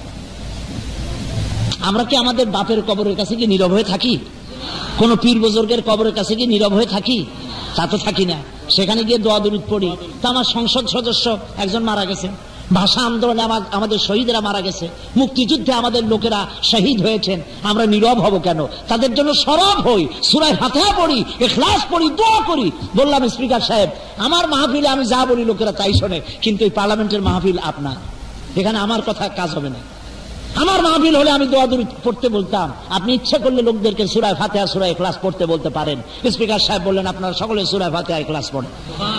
S2: আমরা কি আমাদের বাপের কবরের কাছে কি নীরব হয়ে থাকি? কোন পীর বুজুর্গের কবরের কাছে কি নীরব হয়ে থাকি? তা তো থাকি না। সেখানে গিয়ে দোয়া দরুদ পড়ি। তা আমার সংসদ সদস্য একজন মারা গেছে, ভাষা আন্দোলনে আমাদের শহীদরা মারা গেছে, মুক্তিযুদ্ধে আমাদের লোকেরা শহীদ হয়েছেন, আমরা নীরব হব কেন? তাদের জন্য সরব হই, সূরা ফাতিহা পড়ি, ইখলাস পড়ি, দোয়া করি। বললাম স্পিকার সাহেব আমার মাহফিলে আমি যা বলি লোকেরা তাই শোনে, কিন্তু এই পার্লামেন্টের মাহফিল আপনার, এখানে আমার কথা কাজ হবে না। আমার মাহফিল হলে আমি দোয়া দরুদ পড়তে বলতাম, আপনি ইচ্ছা করলে লোকদেরকে সূরা ফাতিহা সূরা ইখলাস পড়তে বলতে পারেন। স্পিকার সাহেব বললেন আপনারা সকলে সূরা ফাতিহা ইখলাস পড়েন।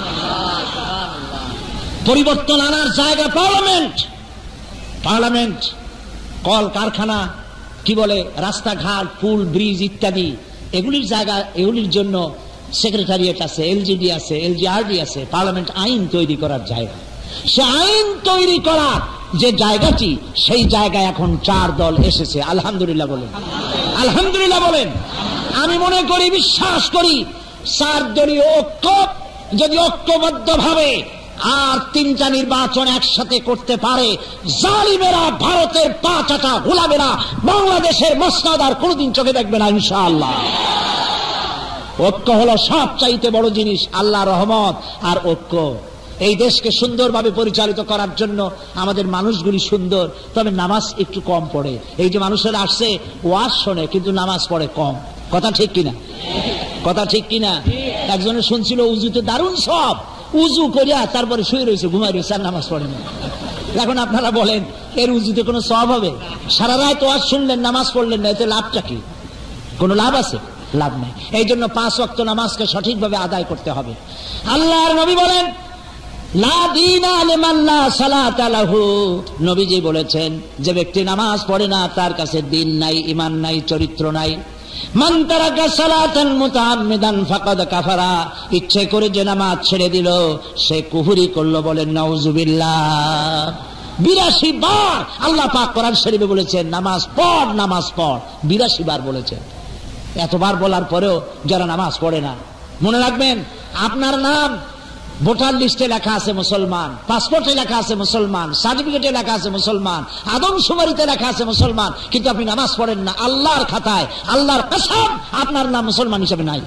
S2: পরিবর্তন আনার জায়গা পার্লামেন্ট। পার্লামেন্ট কল কারখানা, কি বলে, রাস্তাঘাট, পুল, ব্রিজ ইত্যাদি এগুলির জায়গা, এগুলির জন্য সেক্রেটারিয়েট আছে, এলজিডি আছে, এলজিআরডি আছে। পার্লামেন্ট আইন তৈরি করার জায়গা। সে আইন তৈরি করা যে জায়গাটি, সেই জায়গায় এখন 4 দল এসেছে। আলহামদুলিল্লাহ বলেন, আলহামদুলিল্লাহ বলেন। আমি মনে করি, বিশ্বাস করি 4 দলীয় ঐক্য যদি ঐক্যবদ্ধ ভাবে আর 3টা নির্বাচন একসাথে করতে পারে, জালিমেরা, ভারতের 5 গোলামেরা বাংলাদেশের মসনদ আর কোনদিন চোখে দেখবে না ইনশাআল্লাহ। ঐক্য হলো সবচাইতে বড় জিনিস, আল্লাহ রহমত আর ঐক্য। এই দেশকে সুন্দরভাবে পরিচালিত করার জন্য আমাদের মানুষগুলি সুন্দর, তবে নামাজ একটু কম পড়ে। এই যে মানুষেরা আসছে ওয়াজ শোনে কিন্তু নামাজ পড়ে কম। কথা ঠিক কিনা? কথা ঠিক কিনা? একজনে শুনছিল উজুতে দারুণ সব, উজু করিয়া তারপরে শুয়ে রয়েছে, ঘুমাই রয়েছে, আর নামাজ পড়ে না। এখন আপনারা বলেন এর উজুতে কোনো সওয়াব হবে? সারা রাত ওয়াজ শুনলেন, নামাজ পড়লেন না, এতে লাভটা কি? কোনো লাভ আছে? লাভ নাই। এই জন্য 5 ওয়াক্ত নামাজকে সঠিকভাবে আদায় করতে হবে। আল্লাহর নবী বলেন লা দীনা লিমান লা সালাতা লাহু। নবীজি বলেছেন যে ব্যক্তি নামাজ পড়ে না তার কাছে দিন নাই, ঈমান নাই, চরিত্র নাই। মান তারাকা সালাতান মুতাআম্মিদান ফাকাদ কাফারা। ইচ্ছে করে যে নামাজ ছেড়ে দিল সে কুফরি করলো, বলেন নাউজুবিল্লাহ। 82 বার আল্লাহ পাক কোরআন শরীফে বলেছেন নামাজ পড়, নামাজ পড়। 82 বার বলেছেন। এতবার বলার পরেও যারা নামাজ পড়ে না, মনে রাখবেন আপনার নাম ভোটার লিস্টে লেখা আছে মুসলমান, পাসপোর্টে লেখা আছে মুসলমান, সার্টিফিকেটে লেখা আছে মুসলমান, আদমশুমারিতে লেখা আছে মুসলমান, কিন্তু আপনি নামাজ পড়েন না। আল্লাহর খাতায়, আল্লাহর কসম, আপনার নাম মুসলমান হিসেবে নাই।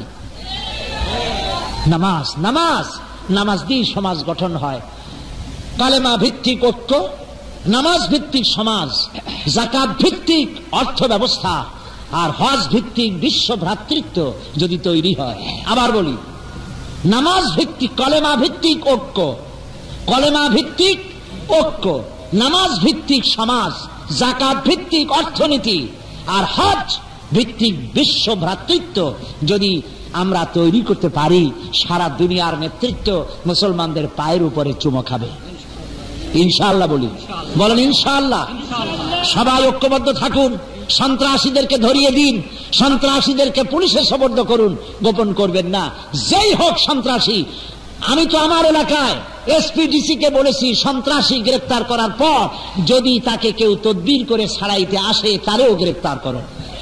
S2: নামাজ, নামাজ, নামাজ দিয়ে সমাজ গঠন হয়। কালেমা ভিত্তিক ঐক্য, নামাজ ভিত্তিক সমাজ, যাকাত ভিত্তিক অর্থ ব্যবস্থা আর হজ ভিত্তিক বিশ্ব ভ্রাতৃত্ব যদি তৈরি হয়। আবার বলি, নামাজ ভিত্তিক, কলেমা ভিত্তিক ঐক্য, কলেমা ভিত্তিক ঐক্য, নামাজ ভিত্তিক সমাজ, যাকাত ভিত্তিক অর্থনীতি আর হজ ভিত্তিক বিশ্ব ভ্রাতৃত্ব যদি আমরা তৈরি করতে পারি, সারা দুনিয়ার নেতৃত্ব মুসলমানদের পায়ের উপরে চুমো খাবে ইনশাআল্লাহ। বলি, বলেন ইনশাআল্লাহ। সবাই ঐক্যবদ্ধ থাকুন। সন্ত্রাসীদেরকে ধরিয়ে দিন, সন্ত্রাসীদেরকে পুলিশের সুপর্দ করুন, গোপন করবেন না। যেই হোক সন্ত্রাসী, আমি তো আমার এলাকায় এসপিডিসি কে বলেছি সন্ত্রাসী গ্রেফতার করার পর যদি তাকে কেউ তদবির করে ছাড়াইতে আসে তারেও গ্রেফতার করো।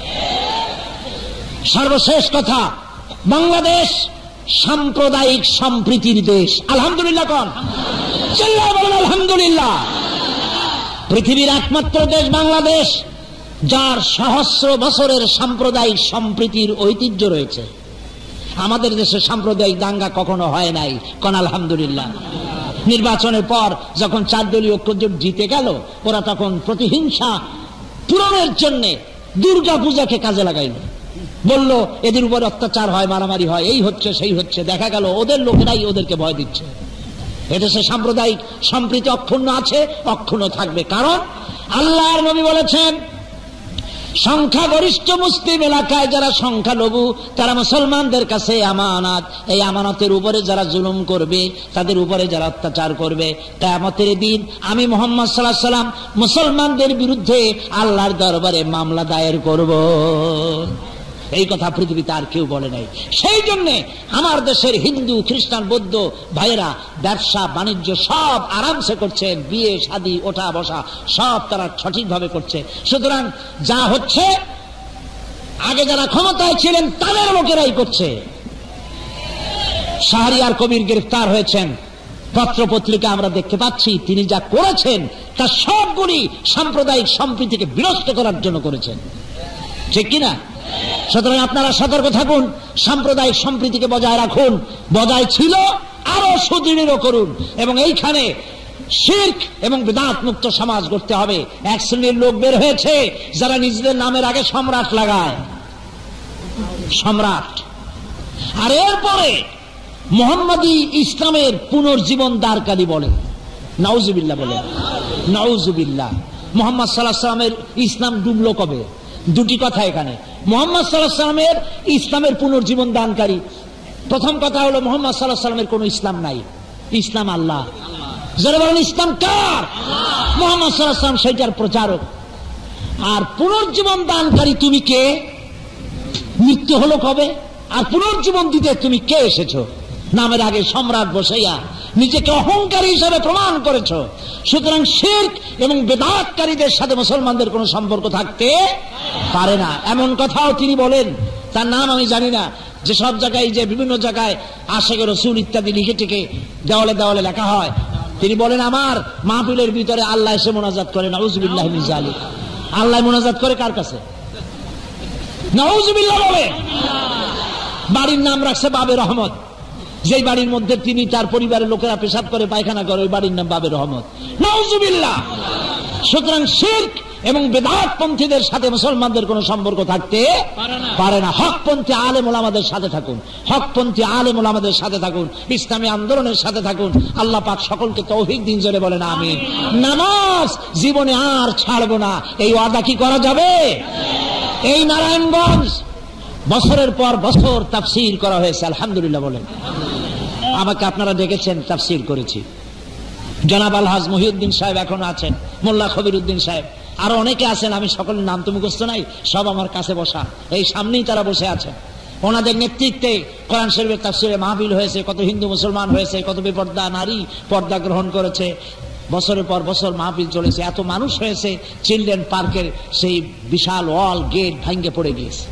S2: সর্বশেষ কথা, বাংলাদেশ সাম্প্রদায়িক সম্প্রীতির দেশ। আলহামদুলিল্লাহ কোন? চিল্লায় বলেন আলহামদুলিল্লাহ। পৃথিবীর একমাত্র দেশ বাংলাদেশ যার সহস্র বছরের সাম্প্রদায়িক সম্প্রীতির ঐতিহ্য রয়েছে। আমাদের দেশে সাম্প্রদায়িক দাঙ্গা কখনো হয় নাই, কোন আলহামদুলিল্লাহ। নির্বাচনের পর যখন 4 দলীয় ঐক্যজোট জিতে গেল, ওরা তখন প্রতিহিংসা পূরণের জন্য দুর্গা পূজাকে কাজে লাগাইল। বলল এদের উপর অত্যাচার হয়, মারামারি হয়, এই হচ্ছে সেই হচ্ছে। দেখা গেল ওদের লোকেরাই ওদেরকে ভয় দিচ্ছে। এদেশে সাম্প্রদায়িক সম্প্রীতি অক্ষুণ্ণ আছে, অক্ষুণ্ণ থাকবে। কারণ আল্লাহর নবী বলেছেন, সংখ্যাগরিষ্ঠ মুসলিম এলাকায় যারা সংখ্যালঘু তারা মুসলমানদের কাছে আমানত। এই আমানতের উপরে যারা জুলুম করবে, তাদের উপরে যারা অত্যাচার করবে, কিয়ামতের দিন আমি মুহাম্মদ সাল্লাল্লাহু আলাইহি ওয়াসাল্লাম মুসলমানদের বিরুদ্ধে আল্লাহর দরবারে মামলা দায়ের করব। এই কথা পৃথিবীতে আর কেউ বলে নাই। সেই জন্য আমার দেশের হিন্দু, খ্রিস্টান, বৌদ্ধ ভাইয়েরা ব্যবসা বাণিজ্য সব আরামসে করছে, বিয়ে শাদী ওঠা বসা সব তারা সঠিকভাবে করছে। সুতরাং যা হচ্ছে আগে যারা ক্ষমতায় ছিলেন তাদের লোকেরাই করছে। শাহরিয়ার কবির গ্রেফতার হয়েছেন, পত্র পত্রিকা আমরা দেখতে পাচ্ছি তিনি যা করেছেন তা সবগুলি সাম্প্রদায়িক সম্প্রীতিকে বিনষ্ট করার জন্য করেছেন, ঠিক কিনা? সুতরাং আপনারা সতর্ক থাকুন, সাম্প্রদায়িক সম্প্রীতিকে বজায় রাখুন, বজায় ছিল আরো সুদৃঢ় করুন। এবং এইখানে শিরক এবং বিদআত মুক্ত সমাজ গড়তে হবে। এক শ্রেণীর লোক বের হয়েছে যারা নিজেদের নামের আগে সম্রাট লাগায়, সম্রাট, আর এরপরে মুহাম্মাদি ইসলামের পুনর্জীবন দ্বারকারী বলে। নাউজুবিল্লাহ বলে, নাউজুবিল্লাহ। মুহাম্মদ সাল্লাল্লাহু আলাইহি ওয়াসাল্লামের ইসলাম ডুবলো কবে? দুটি কথা এখানে। মুহাম্মদ সাল্লাল্লাহু আলাইহি ওয়াসাল্লামের ইসলামের পুনর্জীবন দানকারী। প্রথম কথা হলো মুহাম্মদ সাল্লাল্লাহু আলাইহি ওয়াসাল্লামের কোনো ইসলাম নাই, ইসলাম আল্লাহ। যারা বলেন ইসলাম কার? মুহাম্মদ সাল্লাল্লাহু আলাইহি ওয়াসাল্লাম সেইটার প্রচারক। আর পুনর্জীবন দানকারী তুমি কে? মৃত্যু হলো কবে? আর পুনর্জীবন দিতে তুমি কে এসেছো? নামের আগে সম্রাট বসাইয়া নিজেকে অহংকারী হিসাবে প্রমাণ করেছো। সুতরাং শিরক এবং বিদআতকারীদের সাথে মুসলমানদের কোনো সম্পর্ক থাকতে পারে না, এমন কথাও তিনি বলেন। তার নাম আমি জানি না, যে সব জায়গায় যে বিভিন্ন জায়গায় আশিকে রাসূল ইত্যাদি লিখে টিকে দেওয়ালে দেওয়ালে লেখা হয়। তিনি বলেন আমার মাহফিলের ভিতরে আল্লাহ এসে মোনাজাত করে। নাউজুবিল্লাহ মিন যালিক। আল্লাহ মোনাজাত করে কার কাছে? নাউজুবিল্লাহ বলে। বাড়ির নাম রাখছে বাবে রহমত, যেই বাড়ির মধ্যে তিনি তার পরিবারের লোকেরা পেশাব করে পায়খানা করে, ওই বাড়ির নাম বাবে রহমত। নাউজুবিল্লাহ। সুতরাং শিরক এবং বিদআতপন্থীদের সাথে মুসলমানদের কোনো সম্পর্ক থাকতে পারে না। হকপন্থী আলেম ওলামাদের সাথে থাকুন, হকপন্থী আলেম ওলামাদের সাথে থাকুন, ইসলামী আন্দোলনের সাথে থাকুন। আল্লাহ পাক সকলকে তৌফিক দিন, জোরে বলেন আমিন। নামাজ জীবনে আর ছাড়বো না, এই ওয়াদা কি করা যাবে? এই নারায়ণগঞ্জ বছরের পর বছর তাফসীর করা হয়েছে, আলহামদুলিল্লাহ বলেন। আমাকে আপনারা দেখেছেন, তাফসীর করেছি। জনাব আলহাজ মহিউদ্দিন সাহেব এখনো আছেন, মোল্লা খবির উদ্দিন সাহেব, আরো অনেকে আছেন, আমি সকলের নাম তো মুখস্থ নাই, সব আমার কাছে বসা, এই সামনেই তারা বসে আছেন। ওনাদের নেতৃত্বে কোরআন শরীফের তাফসীরে মাহফিল হয়েছে, কত হিন্দু মুসলমান হয়েছে, কত বেপর্দা নারী পর্দা গ্রহণ করেছে, বছরের পর বছর মাহফিল চলেছে, এত মানুষ হয়েছে, চিলড্রেন পার্কের সেই বিশাল ওয়াল গেট ভাঙ্গে পড়ে গিয়েছে।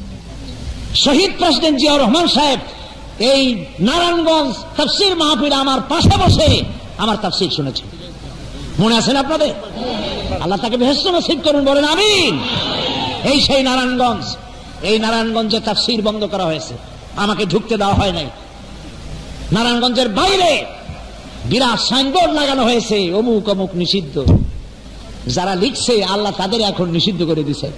S2: শহীদ প্রেসিডেন্ট জিয়াউর রহমান সাহেব এই নারায়ণগঞ্জ তাফসীর মাহফিল আমার পাশে বসে আমার তাফসীর শুনেছেন, মনে আছেন আপনাদের? আল্লাহ তাকে বেহেশত নসিব করুন, বলেন আমিন। এই সেই নারায়ণগঞ্জ, এই নারায়ণগঞ্জে তাফসীর বন্ধ করা হয়েছে, আমাকে ঢুকতে দেওয়া হয় নাই। নারায়ণগঞ্জের বাইরে বিরাট সাইনবোর্ড লাগানো হয়েছে, অমুক অমুক নিষিদ্ধ। যারা লিখছে আল্লাহ তাদের এখন নিষিদ্ধ করে দিছে,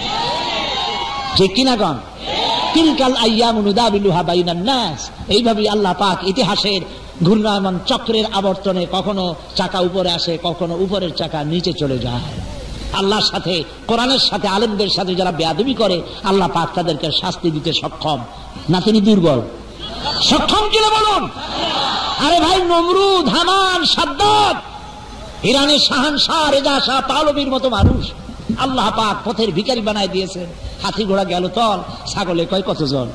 S2: ঠিক কিনা গণ? তিলকাল আইয়ামু নুদাবিলুহা বাইনান নাস। এইভাবেই আল্লাহ পাক ইতিহাসের ঘূর্ণায়মান চক্রের আবর্তনে কখনো চাকা উপরে আসে, কখনো উপরের চাকা নিচে চলে যায়। আল্লাহর সাথে, কোরআনের সাথে, আলেমদের সাথে যারা বেয়াদবি করে আল্লাহ পাক তাদেরকে শাস্তি দিতে সক্ষম না, তিনি দুর্বল। সক্ষম কিনা বলুন? আরে ভাই, নমরুদ, হামান, সাদ্দাত, ইরানের শাহানশাহ, রেজা শাহ পাহলবীর মতো মানুষ আল্লাহ পাক পথের ভিখারি বানায় দিয়েছেন। হাতি ঘোড়া গেল তল, ছাগলে কয় কতজন।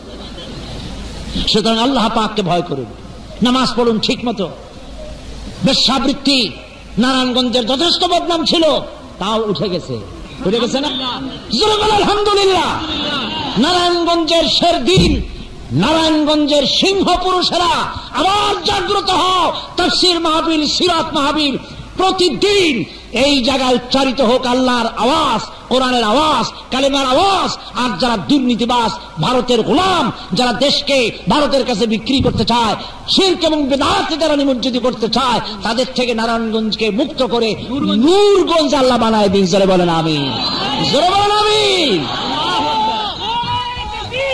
S2: সুতরাং আল্লাহ পাককে ভয় করুন, নামাজ পড়ুন ঠিক মতো। বেশ্যাবৃত্তি নারায়ণগঞ্জের যথেষ্ট বদনাম ছিল, তাও উঠে গেছে, উঠে গেছে না? আলহামদুলিল্লাহ। নারায়ণগঞ্জের শেরদিন, নারায়ণগঞ্জের সিংহ পুরুষেরা আবার জাগ্রত হও। তাফসীর মাহফিল, সিরাত মাহফিল প্রতিদিন এই জায়গায় উচ্চারিত হোক আল্লাহর আওয়াজ, কোরআনের আওয়াজ, কালেমার আওয়াজ। আর যারা দুর্নীতিবাজ, ভারতের গোলাম, যারা দেশকে ভারতের কাছে বিক্রি করতে চায়, শিরক এবং বিদআতে যারা নিমজ্জিত করতে চায়, তাদের থেকে নারায়ণগঞ্জকে মুক্ত করে নূরগঞ্জ আল্লাহ বানায় দিন। জোরে বলেন আমিন, জোরে বলেন আমিন।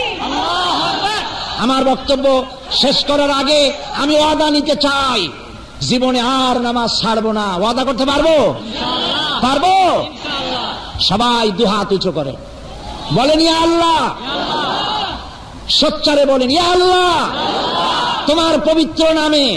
S2: আমার বক্তব্য শেষ করার আগে আমি ওয়াদা নিতে চাই, জীবনে আর নামাজ ছাড়বো না। ওয়াদা করতে পারবো? পারবো? সবাই দুহাত উঁচু করে বলেন ইয়া আল্লাহ, সোচ্চারে বলেন ইয়া আল্লাহ, তোমার পবিত্র নামে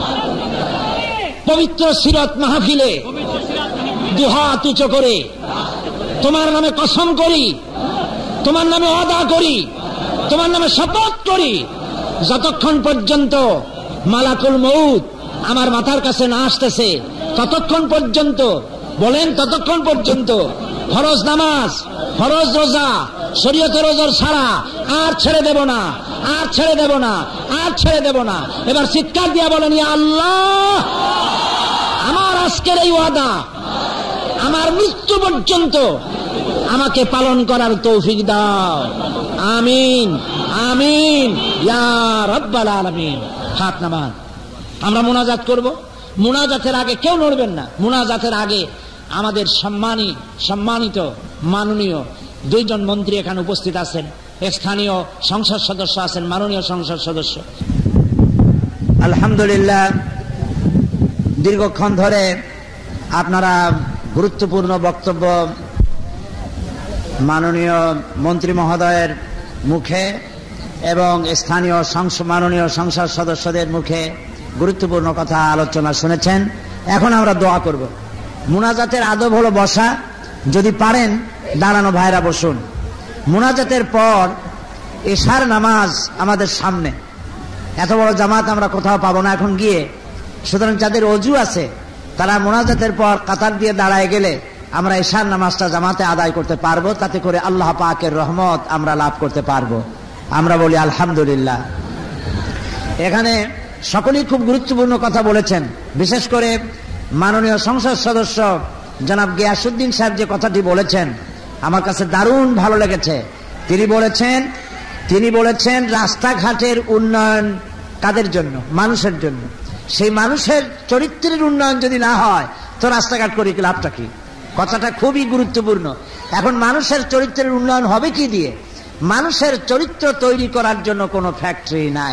S2: পবিত্র সিরাত মাহফিলে দুহাত উঁচু করে তোমার নামে কসম করি, তোমার নামে ওয়াদা করি, তোমার নামে শপথ করি, যতক্ষণ পর্যন্ত মালাকুল মউত আমার মাথার কাছে না আসতেছে ততক্ষণ পর্যন্ত, বলেন ততক্ষণ পর্যন্ত ফরজ নামাজ, ফরজ রোজা, শরীয়তের ওজর ছাড়া আর ছেড়ে দেব না, আর ছেড়ে দেব না, আর ছেড়ে দেব না। এবার চিৎকার দিয়া বলেন ইয়া আল্লাহ, আমার আজকের এই ওয়াদা আমার মৃত্যু পর্যন্ত আমাকে পালন করার তৌফিক দাও। আমিন আমিন ইয়া রাব্বাল আলামিন। হাত নামান, আমরা মুনাজাত করব। মুনাজাতের আগে কেউ নড়বেন না। মুনাজাতের আগে আমাদের সম্মানিত মাননীয় দুইজন মন্ত্রী এখানে উপস্থিত আছেন, স্থানীয় সংসদ সদস্য আছেন, মাননীয় সংসদ সদস্য।
S3: আলহামদুলিল্লাহ, দীর্ঘক্ষণ ধরে আপনারা গুরুত্বপূর্ণ বক্তব্য মাননীয় মন্ত্রী মহোদয়ের মুখে এবং স্থানীয় মাননীয় সংসদ সদস্যদের মুখে গুরুত্বপূর্ণ কথা আলোচনা শুনেছেন। এখন আমরা দোয়া করব। মুনাজাতের আদব হলো বসা, যদি পারেন দাঁড়ানো ভাইরা বসুন। মুনাজাতের পর এশার নামাজ আমাদের সামনে, এত বড় জামাত আমরা কোথাও পাবো না এখন গিয়ে। সুতরাং যাদের অজু আছে তারা মুনাজাতের পর কাতার দিয়ে দাঁড়ায় গেলে আমরা এশার নামাজটা জামাতে আদায় করতে পারবো, তাতে করে আল্লাহ পাকের রহমত আমরা লাভ করতে পারবো। আমরা বলি আলহামদুলিল্লাহ। এখানে সকলেই খুব গুরুত্বপূর্ণ কথা বলেছেন, বিশেষ করে মাননীয় সংসদ সদস্য জনাব গিয়াসউদ্দিন সাহেব যে কথাটি বলেছেন আমার কাছে দারুণ ভালো লেগেছে। তিনি বলেছেন রাস্তাঘাটের উন্নয়ন কাদের জন্য? মানুষের জন্য। সেই মানুষের চরিত্রের উন্নয়ন যদি না হয় তো রাস্তাঘাট করে কি লাভটা কি? কথাটা খুবই গুরুত্বপূর্ণ। এখন মানুষের চরিত্রের উন্নয়ন হবে কি দিয়ে? মানুষের চরিত্র তৈরি করার জন্য কোনো ফ্যাক্টরি নাই।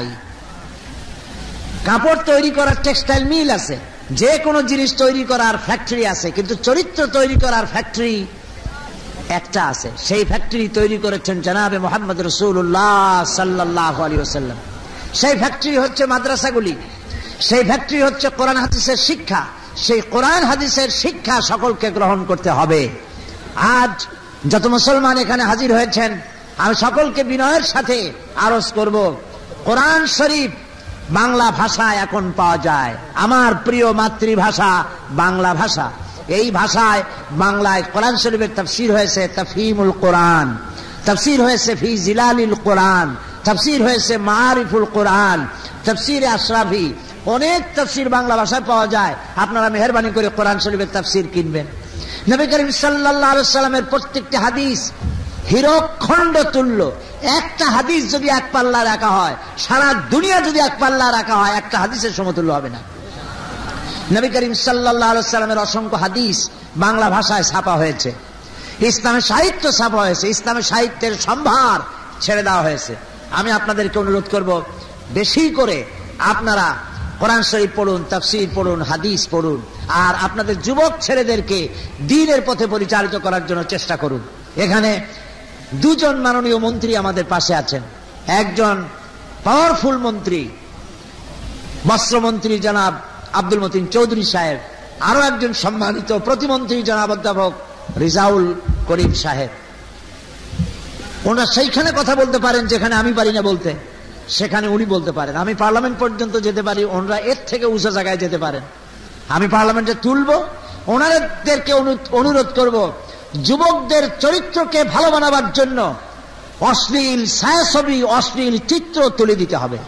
S3: কাপড় তৈরি করার টেক্সটাইল মিল আছে, যে কোনো জিনিস তৈরি করার ফ্যাক্টরি আছে, কিন্তু চরিত্র তৈরি করার ফ্যাক্টরি একটা আছে। সেই ফ্যাক্টরি তৈরি করেছেন জনাবে মুহাম্মদ রাসূলুল্লাহ সাল্লাল্লাহু আলাইহি ওয়াসাল্লাম। সেই ফ্যাক্টরি হচ্ছে মাদ্রাসাগুলি, সেই ফ্যাক্টরি হচ্ছে কোরআন হাদিসের শিক্ষা। সেই কোরআন হাদিসের শিক্ষা সকলকে গ্রহণ করতে হবে। আজ যত মুসলমান এখানে হাজির হয়েছেন আমি সকলকে বিনয়ের সাথে আরজ করব, কোরআন শরীফ বাংলা ভাষায় এখন পাওয়া যায়। আমার প্রিয় মাতৃভাষা বাংলা ভাষা। এই ভাষায় বাংলায় কোরআন শরীফের তাফসীর হয়েছে তাফহিমুল কোরআন, তাফসীর হয়েছে ফি জিলালিল কোরআন, তাফসীর হয়েছে মারিফুল কোরআন, তাফসীরে আশরাফি, অনেক তাফসীর বাংলা ভাষায় পাওয়া যায়। আপনারা মেহেরবানি করে কোরআন শরীফের তাফসীর কিনবেন। নবী করিম সাল্লাল্লাহু আলাইহি ওয়াসাল্লামের প্রত্যেকটি হাদিস হীরকখণ্ড তুল্য। একটা হাদিস যদি এক পাল্লা রাখা হয়, সারা দুনিয়া যদি এক পাল্লা রাখা হয়, একটা হাদিসের সমতুল্য হবে না। নবী করিম সাল্লাল্লাহু আলাইহি ওয়াসাল্লামের অসংখ্য হাদিস বাংলা ভাষায় ছাপা হয়েছে, ইসলামের সাহিত্য ছাপা হয়েছে, ইসলামের সাহিত্যের সম্ভার ছেড়ে দেওয়া হয়েছে। আমি আপনাদেরকে অনুরোধ করব, বেশি করে আপনারা কোরআন শরীফ পড়ুন, তাফসীর পড়ুন, হাদিস পড়ুন, আর আপনাদের যুবক ছেলেদেরকে দ্বীনের পথে পরিচালিত করার জন্য চেষ্টা করুন। এখানে দুজন মাননীয় মন্ত্রী আমাদের পাশে আছেন। একজন পাওয়ারফুল মন্ত্রী, বস্ত্রমন্ত্রী জনাব আব্দুল মতিন চৌধুরী সাহেব, আরো একজন সম্মানিত প্রতিমন্ত্রী জনাব অধ্যাপক রিজাউল করিম সাহেব। ওনারা সেইখানে কথা বলতে পারেন যেখানে আমি পারি না বলতে, সেখানে উনি বলতে পারেন। আমি পার্লামেন্ট পর্যন্ত যেতে পারি, ওনারা এর থেকে উঁচু জায়গায় যেতে পারেন। আমি পার্লামেন্টে তুলব, ওনাদেরকে অনুরোধ করব যুবকদের চরিত্রকে ভালো বানাবার জন্য অশ্লীল ছায়াছবি, অশ্লীল চিত্র তুলে দিতে হবে।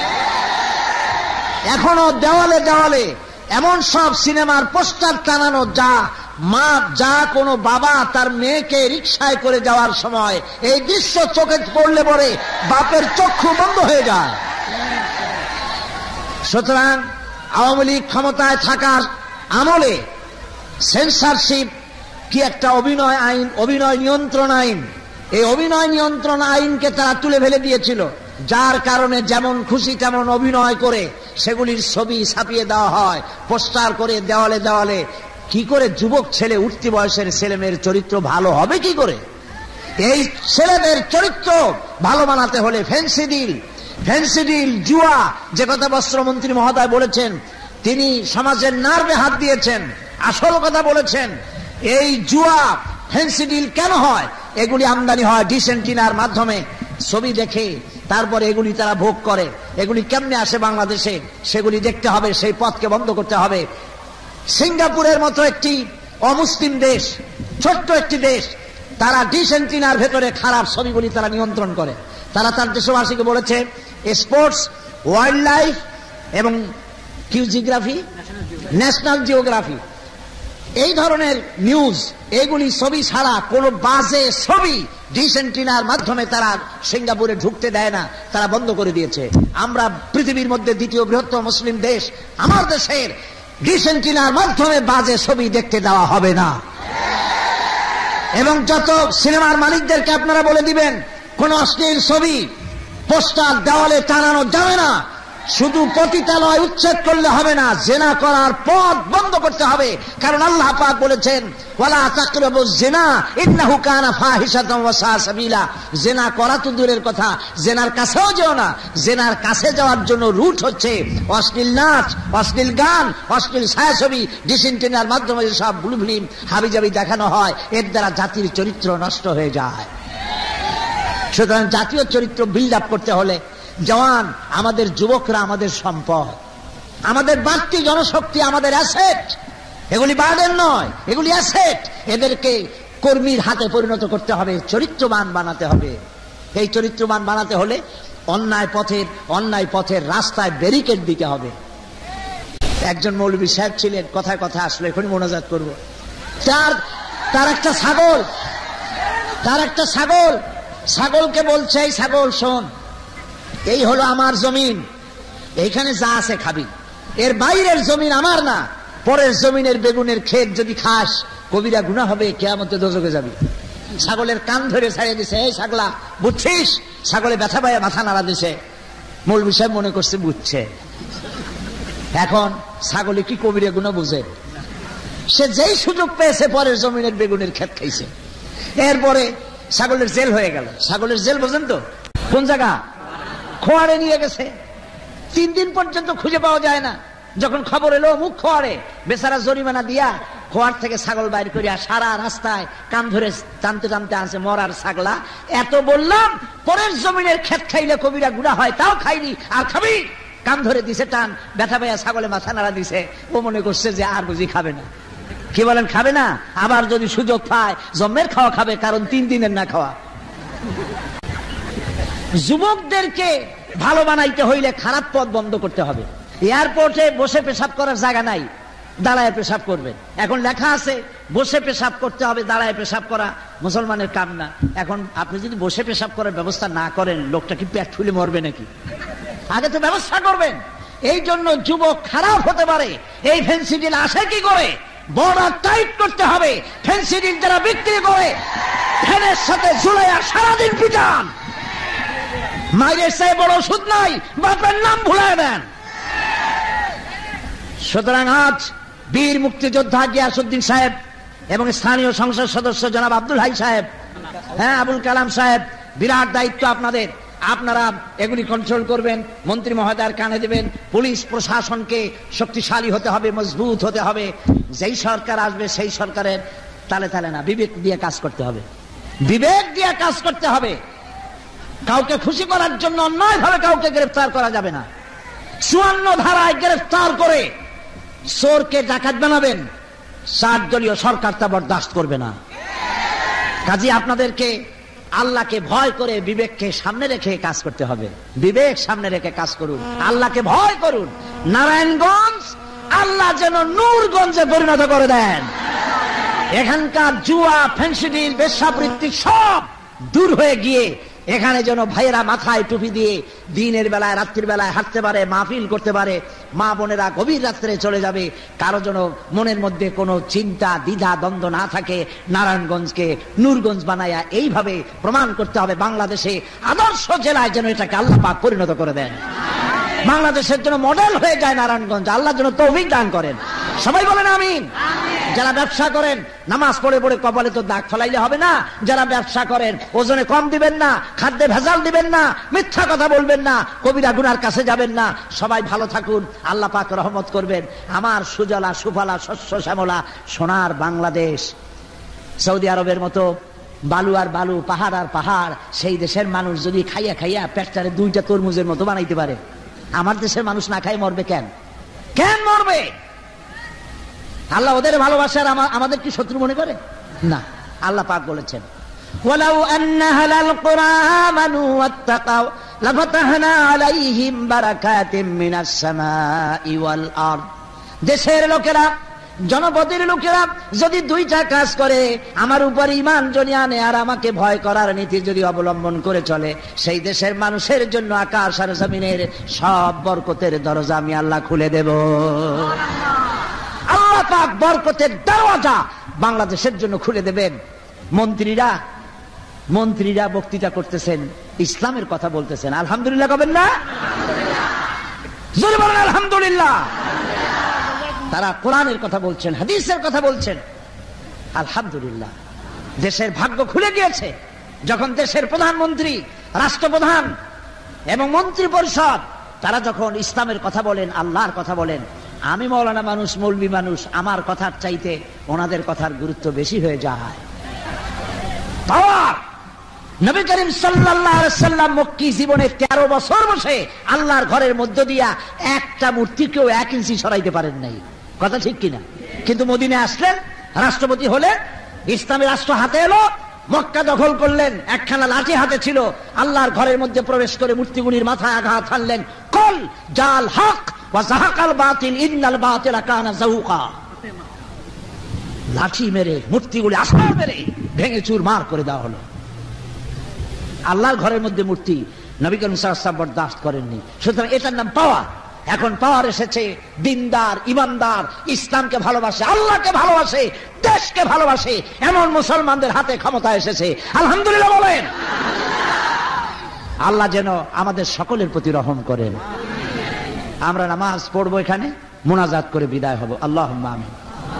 S3: এখনো দেওয়ালে দেওয়ালে এমন সব সিনেমার পোস্টার টানানো যা কোনো বাবা তার মেয়েকে রিকশায় করে যাওয়ার সময় এই দৃশ্য চোখে পড়লে পরে বাপের চক্ষু বন্ধ হয়ে যায়। সুতরাং আওয়ামী লীগ ক্ষমতায় থাকার আমলে সেন্সরশিপ কি একটা অভিনয় আইন, অভিনয় নিয়ন্ত্রণ আইন, এই অভিনয় নিয়ন্ত্রণ আইনকে তারা তুলে ফেলে দিয়েছিল। যার কারণে যেমন খুশি তেমন অভিনয় করে সেগুলির ছবি ছাপিয়ে দেওয়া হয়, পোস্টার করে দেওয়ালে দেওয়ালে। কি করে যুবক ছেলে, উঠতি বয়সের ছেলে মেয়ের চরিত্র ভালো হবে কি করে? এই ছেলেদের চরিত্র ভালো বানাতে হলে ফেন্সিডিল, জুয়া, যে কথা বস্ত্রমন্ত্রী মহোদয় বলেছেন, তিনি সমাজের নার্ভে হাত দিয়েছেন, আসল কথা বলেছেন। এই জুয়া, ফেন্সিডিল কেন হয়? এগুলি আমদানি হয় ডিসেন্টিনার মাধ্যমে, ছবি দেখে তারপরে এগুলি তারা ভোগ করে। এগুলি কেমনে আসে বাংলাদেশে সেগুলি দেখতে হবে, সেই পথকে বন্ধ করতে হবে। সিঙ্গাপুরের মতো একটি অমুসলিম দেশ, ছোট্ট একটি দেশ, তারা ডিসেন্টিনার ভেতরে খারাপ ছবিগুলি তারা নিয়ন্ত্রণ করে। তারা তার দেশবাসীকে বলেছে স্পোর্টস, ওয়াইল্ড লাইফ এবং ন্যাশনাল জিওগ্রাফি, এই ধরনের নিউজ, এইগুলি ছবি ছাড়া কোন বাজে ছবি ডিসেন্টিনার মাধ্যমে তারা সিঙ্গাপুরে ঢুকতে দেয় না, তারা বন্ধ করে দিয়েছে। আমরা পৃথিবীর মধ্যে দ্বিতীয় বৃহত্তম মুসলিম দেশ, আমার দেশের ডিসেন্টিনার মাধ্যমে বাজে ছবি দেখতে দেওয়া হবে না। এবং যত সিনেমার মালিকদেরকে আপনারা বলে দিবেন কোন অশ্লীল ছবি পোস্টার দেওয়ালে টানানো যাবে না। শুধু পতিতালয় উচ্ছেদ করলে হবে না, জিনা করার পথ বন্ধ করতে হবে। কারণ আল্লাহ পাক বলেছেন ওয়ালা তাকরাবুজ জিনা ইন্নাহু কানা ফাহিশাতান ওয়া সা সাবিলা। জিনা করা তো দূরের কথা, জিনার কাছেও যেও না। জিনার কাছে যাওয়ার জন্য রুট হচ্ছে অশ্লীল নাচ, অশ্লীল গান, অশ্লীল ছায়াছবি, ডিসেন্টিনার মাধ্যমে সব ব্লু ফিল্ম হাবিজাবি দেখানো হয়। এর দ্বারা জাতির চরিত্র নষ্ট হয়ে যায়। সুতরাং জাতীয় চরিত্র বিল্ড আপ করতে হলে জওয়ান, আমাদের যুবকরা আমাদের সম্পদ, আমাদের বাড়তি জনশক্তি, আমাদের অ্যাসেট। এগুলি বার্ডেন নয়, এগুলি অ্যাসেট। এদেরকে কর্মীর হাতে পরিণত করতে হবে, চরিত্রবান বানাতে হবে। এই চরিত্রবান বানাতে হলে অন্যায় পথের রাস্তায় ব্যারিকেড দিতে হবে। একজন মৌলভী সাহেব ছিলেন, কথায় কথা আসলে এখনই মোনাজাত করবো। তার একটা ছাগলকে বলছে, এই ছাগল শোন, এই হলো আমার জমিন, এইখানে যা আছে খাবি, এর বাইরের জমিন আমার না। পরের জমিনের বেগুনের ক্ষেত যদি খাস কবিরা গুনাহ হবে, কিয়ামতে দোজখে যাবি। ছাগলের কান ধরে ছাড়িয়ে দিছে, এই ছাগলা বুঝছিস? ছাগলে ব্যথা পায় মাথা নাড়া দিছে। মৌলভী সাহেব মনে করছে বুঝছে। এখন ছাগলে কি কবিরা গুনাহ বুঝে? সে যেই সুযোগ পেয়েছে পরের জমিনের বেগুনের ক্ষেত খাইছে। এরপরে ছাগলের জেল হয়ে গেল। ছাগলের জেল বোঝেন তো কোন জায়গা? খোয়ারে নিয়ে গেছে। 3 দিন পর্যন্ত খুঁজে পাওয়া যায় না। যখন খবর এলো মুখ খোয়ারে, বেচারা জরিমানা দিয়া খোয়ার থেকে ছাগল বাইর করিয়া সারা রাস্তায় কান ধরে টানতে আছে মরার ছাগলা। এত বললাম পরের জমিনের ক্ষেত খাইলে কবিরা গুনাহ হয়, তাও খাইনি, আর খাবি? কান ধরে দিছে টান, ব্যথা পাইয়া ছাগলে মাথা নাড়া দিছে। ও মনে করছে যে আর বুঝি খাবে না। কি বলেন, খাবে না? আবার যদি সুযোগ পায় জম্মের খাওয়া খাবে, কারণ 3 দিনের না খাওয়া। যুবকদেরকে ভালো বানাইতে হইলে খারাপ পথ বন্ধ করতে হবে। এয়ারপোর্টে বসে পেশাব করার জায়গা নাই, দাঁড়ায় পেশাব করবেন। এখন লেখা আছে বসে পেশাব করতে হবে, দাঁড়ায় পেশাব করা মুসলমানের কাম না। এখন আপনি যদি বসে পেশাব করার ব্যবস্থা না করেন, লোকটা কি পেট ফুলে মরবে নাকি? আগে তো ব্যবস্থা করবেন। এই জন্য যুবক খারাপ হতে পারে। এই ফেন্সিডিল আসে কি করে? বর্ডার টাইট করতে হবে। ফেন্সিডিল যারা বিক্রি করে ফ্যানের সাথে ঝুলাইয়া সারাদিন পিটান। মায়ের সাহেব বড় ওষুধ নাই, বাপের নাম ভুলে দেন। সুতরাং আজ বীর মুক্তিযোদ্ধা গিয়াসউদ্দিন সাহেব এবং স্থানীয় সংসদ সদস্য জনাব আব্দুল হাই সাহেব, আবুল কালাম সাহেব, বিরাট দায়িত্ব আপনাদের। আপনারা এগুলি কন্ট্রোল করবেন, মন্ত্রী মহোদয়ের কানে দেবেন। পুলিশ প্রশাসনকে শক্তিশালী হতে হবে, মজবুত হতে হবে। যেই সরকার আসবে সেই সরকারের তালে তালে না, বিবেক দিয়ে কাজ করতে হবে। বিবেক দিয়ে কাজ করতে হবে। কাউকে খুশি করার জন্য অন্যায় ভাবে কাউকে গ্রেফতার করা যাবে না। 54 ধারায় গ্রেফতার করে চোরকে ডাকাত বানাবেন, 7 দলীয় সরকার তা বরদাস্ত করবে না। কাজী আপনাদেরকে আল্লাহকে ভয় করে বিবেককে সামনে রেখে কাজ করতে হবে। বিবেক সামনে রেখে কাজ করুন, আল্লাহকে ভয় করুন। নারায়ণগঞ্জ আল্লাহ যেন নূরগঞ্জে পরিণত করে দেন। এখানকার জুয়া, ফেন্সিডিল, বেশ্যাবৃত্তি সব দূর হয়ে গিয়ে এখানে যেন ভাইয়েরা মাথায় টুপি দিয়ে দিনের বেলায় রাত্রির বেলায় হাঁটতে পারে, মাহফিল করতে পারে, মা বোনেরা গভীর রাত্রে চলে যাবে, কারো যেন মনের মধ্যে কোনো চিন্তা দ্বিধা দ্বন্দ্ব না থাকে। নারায়ণগঞ্জকে নূরগঞ্জ বানায়া এইভাবে প্রমাণ করতে হবে বাংলাদেশে আদর্শ জেলায় যেন এটাকে আল্লাহ পাক পরিণত করে দেন, বাংলাদেশের জন্য মডেল হয়ে যায় নারায়ণগঞ্জ। আল্লাহ যেন তৌফিক দান করেন। সবাই বলেন আমিন। যারা ব্যবসা করেন নামাজ পড়ে পড়ে কপালে তো দাগ ফেলাইলে হবে না। যারা ব্যবসা করেন ওজনে কম দিবেন না, খাদ্যে ভেজাল দিবেন না, মিথ্যা কথা বলবেন না, কবিরা গুনার কাছে যাবেন না। সবাই ভালো থাকুন, আল্লাহ পাক রহমত করবেন। আমার সুজলা সুফলা শস্য শ্যামলা সোনার বাংলাদেশ, সৌদি আরবের মতো বালু আর বালু, পাহাড় আর পাহাড়, সেই দেশের মানুষ যদি খাইয়া খাইয়া পেটটারে 2টা তরমুজের মতো বানাইতে পারে, আমার দেশের মানুষ না খাই মরবে কেন? কেন মরবে? আল্লাহ ওদের ভালোবাসার আমাদের কি শত্রু মনে করে? না। আল্লাহ পাক বলেছেন ওয়ালাউ আন্না হালাল কুরআ আমানু ওয়াত্তাকাউ লাফাতাহনা আলাইহিম বারাকাতিম মিনাস সামাই ওয়াল আরদ। দেশের লোকেরা, জনপদের লোকেরা যদি 2টা কাজ করে, আমার উপর ঈমান যদি আনে আর আমাকে ভয় করার নীতি যদি অবলম্বন করে চলে, সেই দেশের মানুষের জন্য আকাশ আর জমিনের সব বরকতের দরজা আমি আল্লাহ খুলে দেব। আল্লাহ পাক বরকতের দরজা বাংলাদেশের জন্য খুলে দেবেন। মন্ত্রীরা বক্তৃতা করতেছেন, ইসলামের কথা বলতেছেন, আলহামদুলিল্লাহ কবেন না? জোরে বলেন আলহামদুলিল্লাহ। তারা কোরআনের কথা বলছেন, হাদিসের কথা বলছেন, আলহামদুলিল্লাহ। দেশের ভাগ্য খুলে গিয়েছে যখন দেশের প্রধানমন্ত্রী, রাষ্ট্রপ্রধান এবং মন্ত্রী পরিষদ তারা যখন ইসলামের কথা বলেন, আল্লাহর কথা বলেন। আমি মৌলানা মানুষ, মৌলবি মানুষ, আমার কথার চাইতে ওনাদের কথার গুরুত্ব বেশি হয়ে যায়। নবী করিম সাল্লাল্লাহু আলাইহি সাল্লাম মক্কি জীবনে 13 বছর বসে আল্লাহর ঘরের মধ্য দিয়া একটা মূর্তিকেও 1 ইঞ্চি সরাইতে পারেন নাই। কথা ঠিক কিনা? কিন্তু মদিনায় আসলেন, রাষ্ট্রপতি হলেন, ইসলামী রাষ্ট্র হাতে এলো, মক্কা দখল করলেন, একখানা লাঠি হাতে ছিল, আল্লাহর ঘরের মধ্যে প্রবেশ করে মূর্তিগুলির মাথায় আঘাত হানলেন। কল জাল হক ওয়া যাহাকাল বাতিল ইন্নাল বাতিলা কানা যাহুকা। লাঠি মেরে মূর্তিগুলি আছাড় মেরে ভেঙে চুরমার করে দেওয়া হলো। আল্লাহর ঘরের মধ্যে মূর্তি নবী করিম সাল্লাল্লাহু আলাইহি ওয়াসাল্লাম বরদাস্ত করেননি। সুতরাং এটার নাম পাওয়ার। এখন পাওয়ার এসেছে, দিনদার, ইমানদার, ইসলামকে ভালোবাসে, আল্লাহকে ভালোবাসে, দেশকে ভালোবাসে এমন মুসলমানদের হাতে ক্ষমতা এসেছে। আলহামদুলিল্লাহ বলেন। আল্লাহ যেন আমাদের সকলের প্রতি রহম করেন। আমরা নামাজ পড়বো, এখানে মুনাজাত করে বিদায় হব। আল্লাহুম্মা আমিন।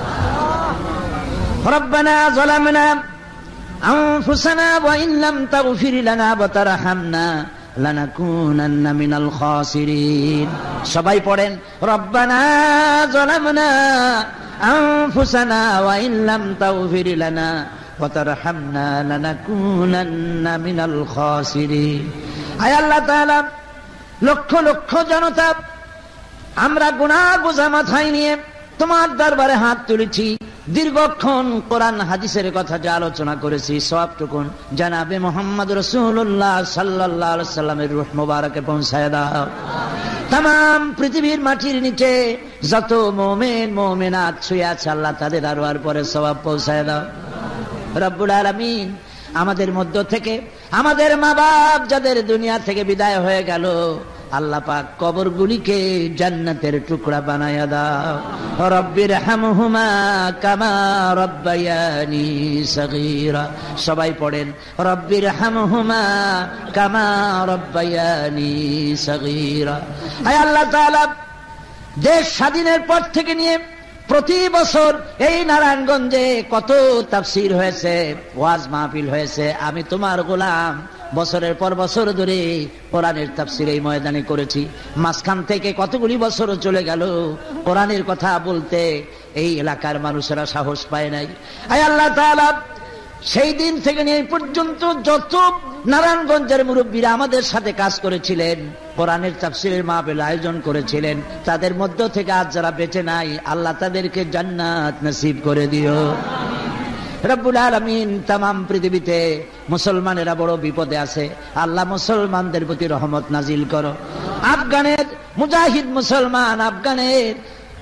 S3: রব্বানা যালামনা আনফুসানা ওয়া ইন লাম তাগফির লানা ওয়া তারহামনা লানাকুনান্না মিনাল খাসিরিন। সবাই পড়েন রব্বানা যালামনা আনফুসানা ওয়া ইন লাম তাগফির লানা ওয়া তারহামনা লানাকুনান্না মিনাল খাসিরিন। আয় আল্লাহ তাআলা, লক্ষ লক্ষ জনতা আমরা গুনাহ বোঝা মাথায় নিয়ে তোমার দরবারে হাত তুলেছি। দীর্ঘক্ষণ কোরআন হাদিসের কথা যা আলোচনা করেছি সবটুকুন জনাবে মুহাম্মদ রাসূলুল্লাহ সাল্লাল্লাহু আলাইহি সাল্লামের রূহ মুবারকে পৌঁছায় দাও। तमाम পৃথিবীর মাটির নিচে যত মুমিন মুমিনাত শুয়ে আছে আল্লাহ তাদের আরওয়ার পরে সওয়াব পৌঁছায় দাও রব্বুল আলামিন। আমাদের মধ্য থেকে আমাদের মা বাপ যাদের দুনিয়া থেকে বিদায় হয়ে গেল আল্লাহ পাক কবরগুলিকে জান্নাতের টুকরা বানায়া দাও। রব্বির হামহুমা কামা রব্বায়ানি সগীরা। সবাই পড়েন রব্বির হামহুমা কামা রব্বায়ানি সগীরা। আয় আল্লাহ তাআলা, দেশ স্বাধীনের পর থেকে নিয়ে প্রতি বছর এই নারায়ণগঞ্জে কত তাফসীর হয়েছে, ওয়াজ মাহফিল হয়েছে। আমি তোমার গোলাম বছরের পর বছর ধরে কোরআনের তাফসীর এই ময়দানে করেছি। মাঝখান থেকে কতগুলি বছর চলে গেল, কোরআনের কথা বলতে এই এলাকার মানুষেরা সাহস পায় নাই। আয় আল্লাহ তাআলা, সেই দিন থেকে নিয়ে পর্যন্ত যত নারায়ণগঞ্জের মুরব্বীরা আমাদের সাথে কাজ করেছিলেন, কোরআনের তাফসীরের মাহফিল আয়োজন করেছিলেন, তাদের মধ্য থেকে আজ যারা বেঁচে নাই আল্লাহ তাদেরকে জান্নাত নসিব করে দিও রব্বুল আলামিন। তামাম পৃথিবীতে মুসলমানেরা বড় বিপদে আছে, আল্লাহ মুসলমানদের প্রতি রহমত নাজিল করো। আফগানের মুজাহিদ মুসলমান, আফগানের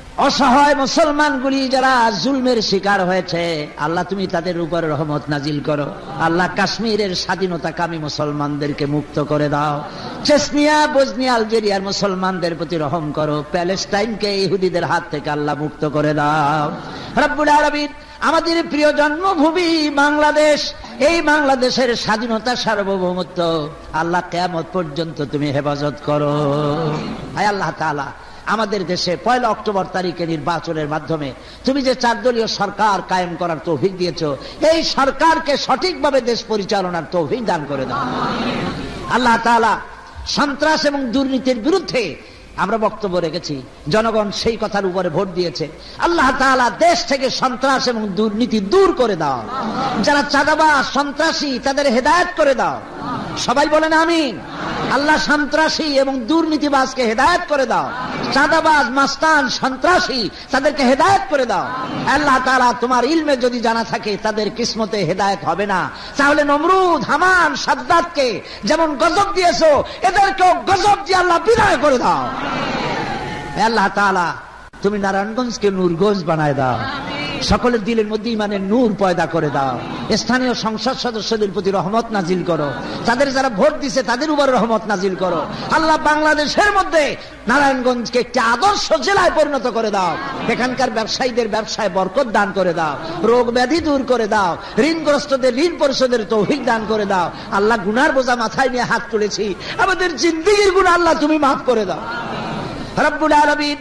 S3: অসহায় মুসলমানগুলি যারা জুলমের শিকার হয়েছে, আল্লাহ তুমি তাদের উপর রহমত নাজিল করো। আল্লাহ কাশ্মীরের স্বাধীনতাকামী মুসলমানদেরকে মুক্ত করে দাও। চেচনিয়া, বসনিয়া, আলজেরিয়ার মুসলমানদের প্রতি রহম করো। প্যালেস্টাইনকে ইহুদিদের হাত থেকে আল্লাহ মুক্ত করে দাও। রব্বুল আলামিন, আমাদের প্রিয় জন্মভূমি বাংলাদেশ, এই বাংলাদেশের স্বাধীনতা, সার্বভৌমত্ব আল্লাহ কিয়ামত পর্যন্ত তুমি হেফাজত করো। আয় আল্লাহ তাআলা, আমাদের দেশে 1 অক্টোবর তারিখে নির্বাচনের মাধ্যমে তুমি যে 4 দলীয় সরকার কায়েম করার তৌফিক দিয়েছো, এই সরকারকে সঠিকভাবে দেশ পরিচালনার তৌফিক দান করে দাও। আল্লাহ তাআলা, সন্ত্রাস এবং দুর্নীতির বিরুদ্ধে আমরা বক্তব্য রেখেছি, জনগণ সেই কথার উপরে ভোট দিয়েছে। আল্লাহ তাআলা, দেশ থেকে সন্ত্রাস এবং দুর্নীতি দূর করে দাও। যারা চাঁদাবাজ, সন্ত্রাসী, তাদের হেদায়েত করে দাও। সবাই বলেন আমিন। আল্লাহ, সন্ত্রাসী এবং দুর্নীতিবাজকে হেদায়েত করে দাও। চাঁদাবাজ, মাস্তান, সন্ত্রাসী, তাদেরকে হেদায়েত করে দাও। আল্লাহ তাআলা, তোমার ইলমে যদি জানা থাকে তাদের কিসমতে হেদায়েত হবে না, তাহলে নমরুদ, হামান, সাদ্দাতকে যেমন গজব দিয়েছো, এদেরকেও গজব দিয়ে আল্লাহ বিদায় করে দাও। আল্লাহ তাআলা, তুমি নারায়ণগঞ্জকে নূরগঞ্জ বানায় দাও। সকলের দিলের মধ্যে ইমানের নূর পয়দা করে দাও। স্থানীয় সংসদ সদস্যদের প্রতি রহমত নাজিল করো। তাদের যারা ভোট দিছে তাদের উপর রহমত নাজিল করো। আল্লাহ, বাংলাদেশের মধ্যে নারায়ণগঞ্জকে একটি আদর্শ জেলায় পরিণত করে দাও। এখানকার ব্যবসায়ীদের ব্যবসায় বরকত দান করে দাও। রোগ ব্যাধি দূর করে দাও। ঋণগ্রস্তদের ঋণ পরিশোধের তৌফিক দান করে দাও। আল্লাহ, গুনার বোঝা মাথায় নিয়ে হাত তুলেছি, আমাদের জিন্দেগীর গুনাহ আল্লাহ তুমি মাফ করে দাও। রব্বুল আলামিন,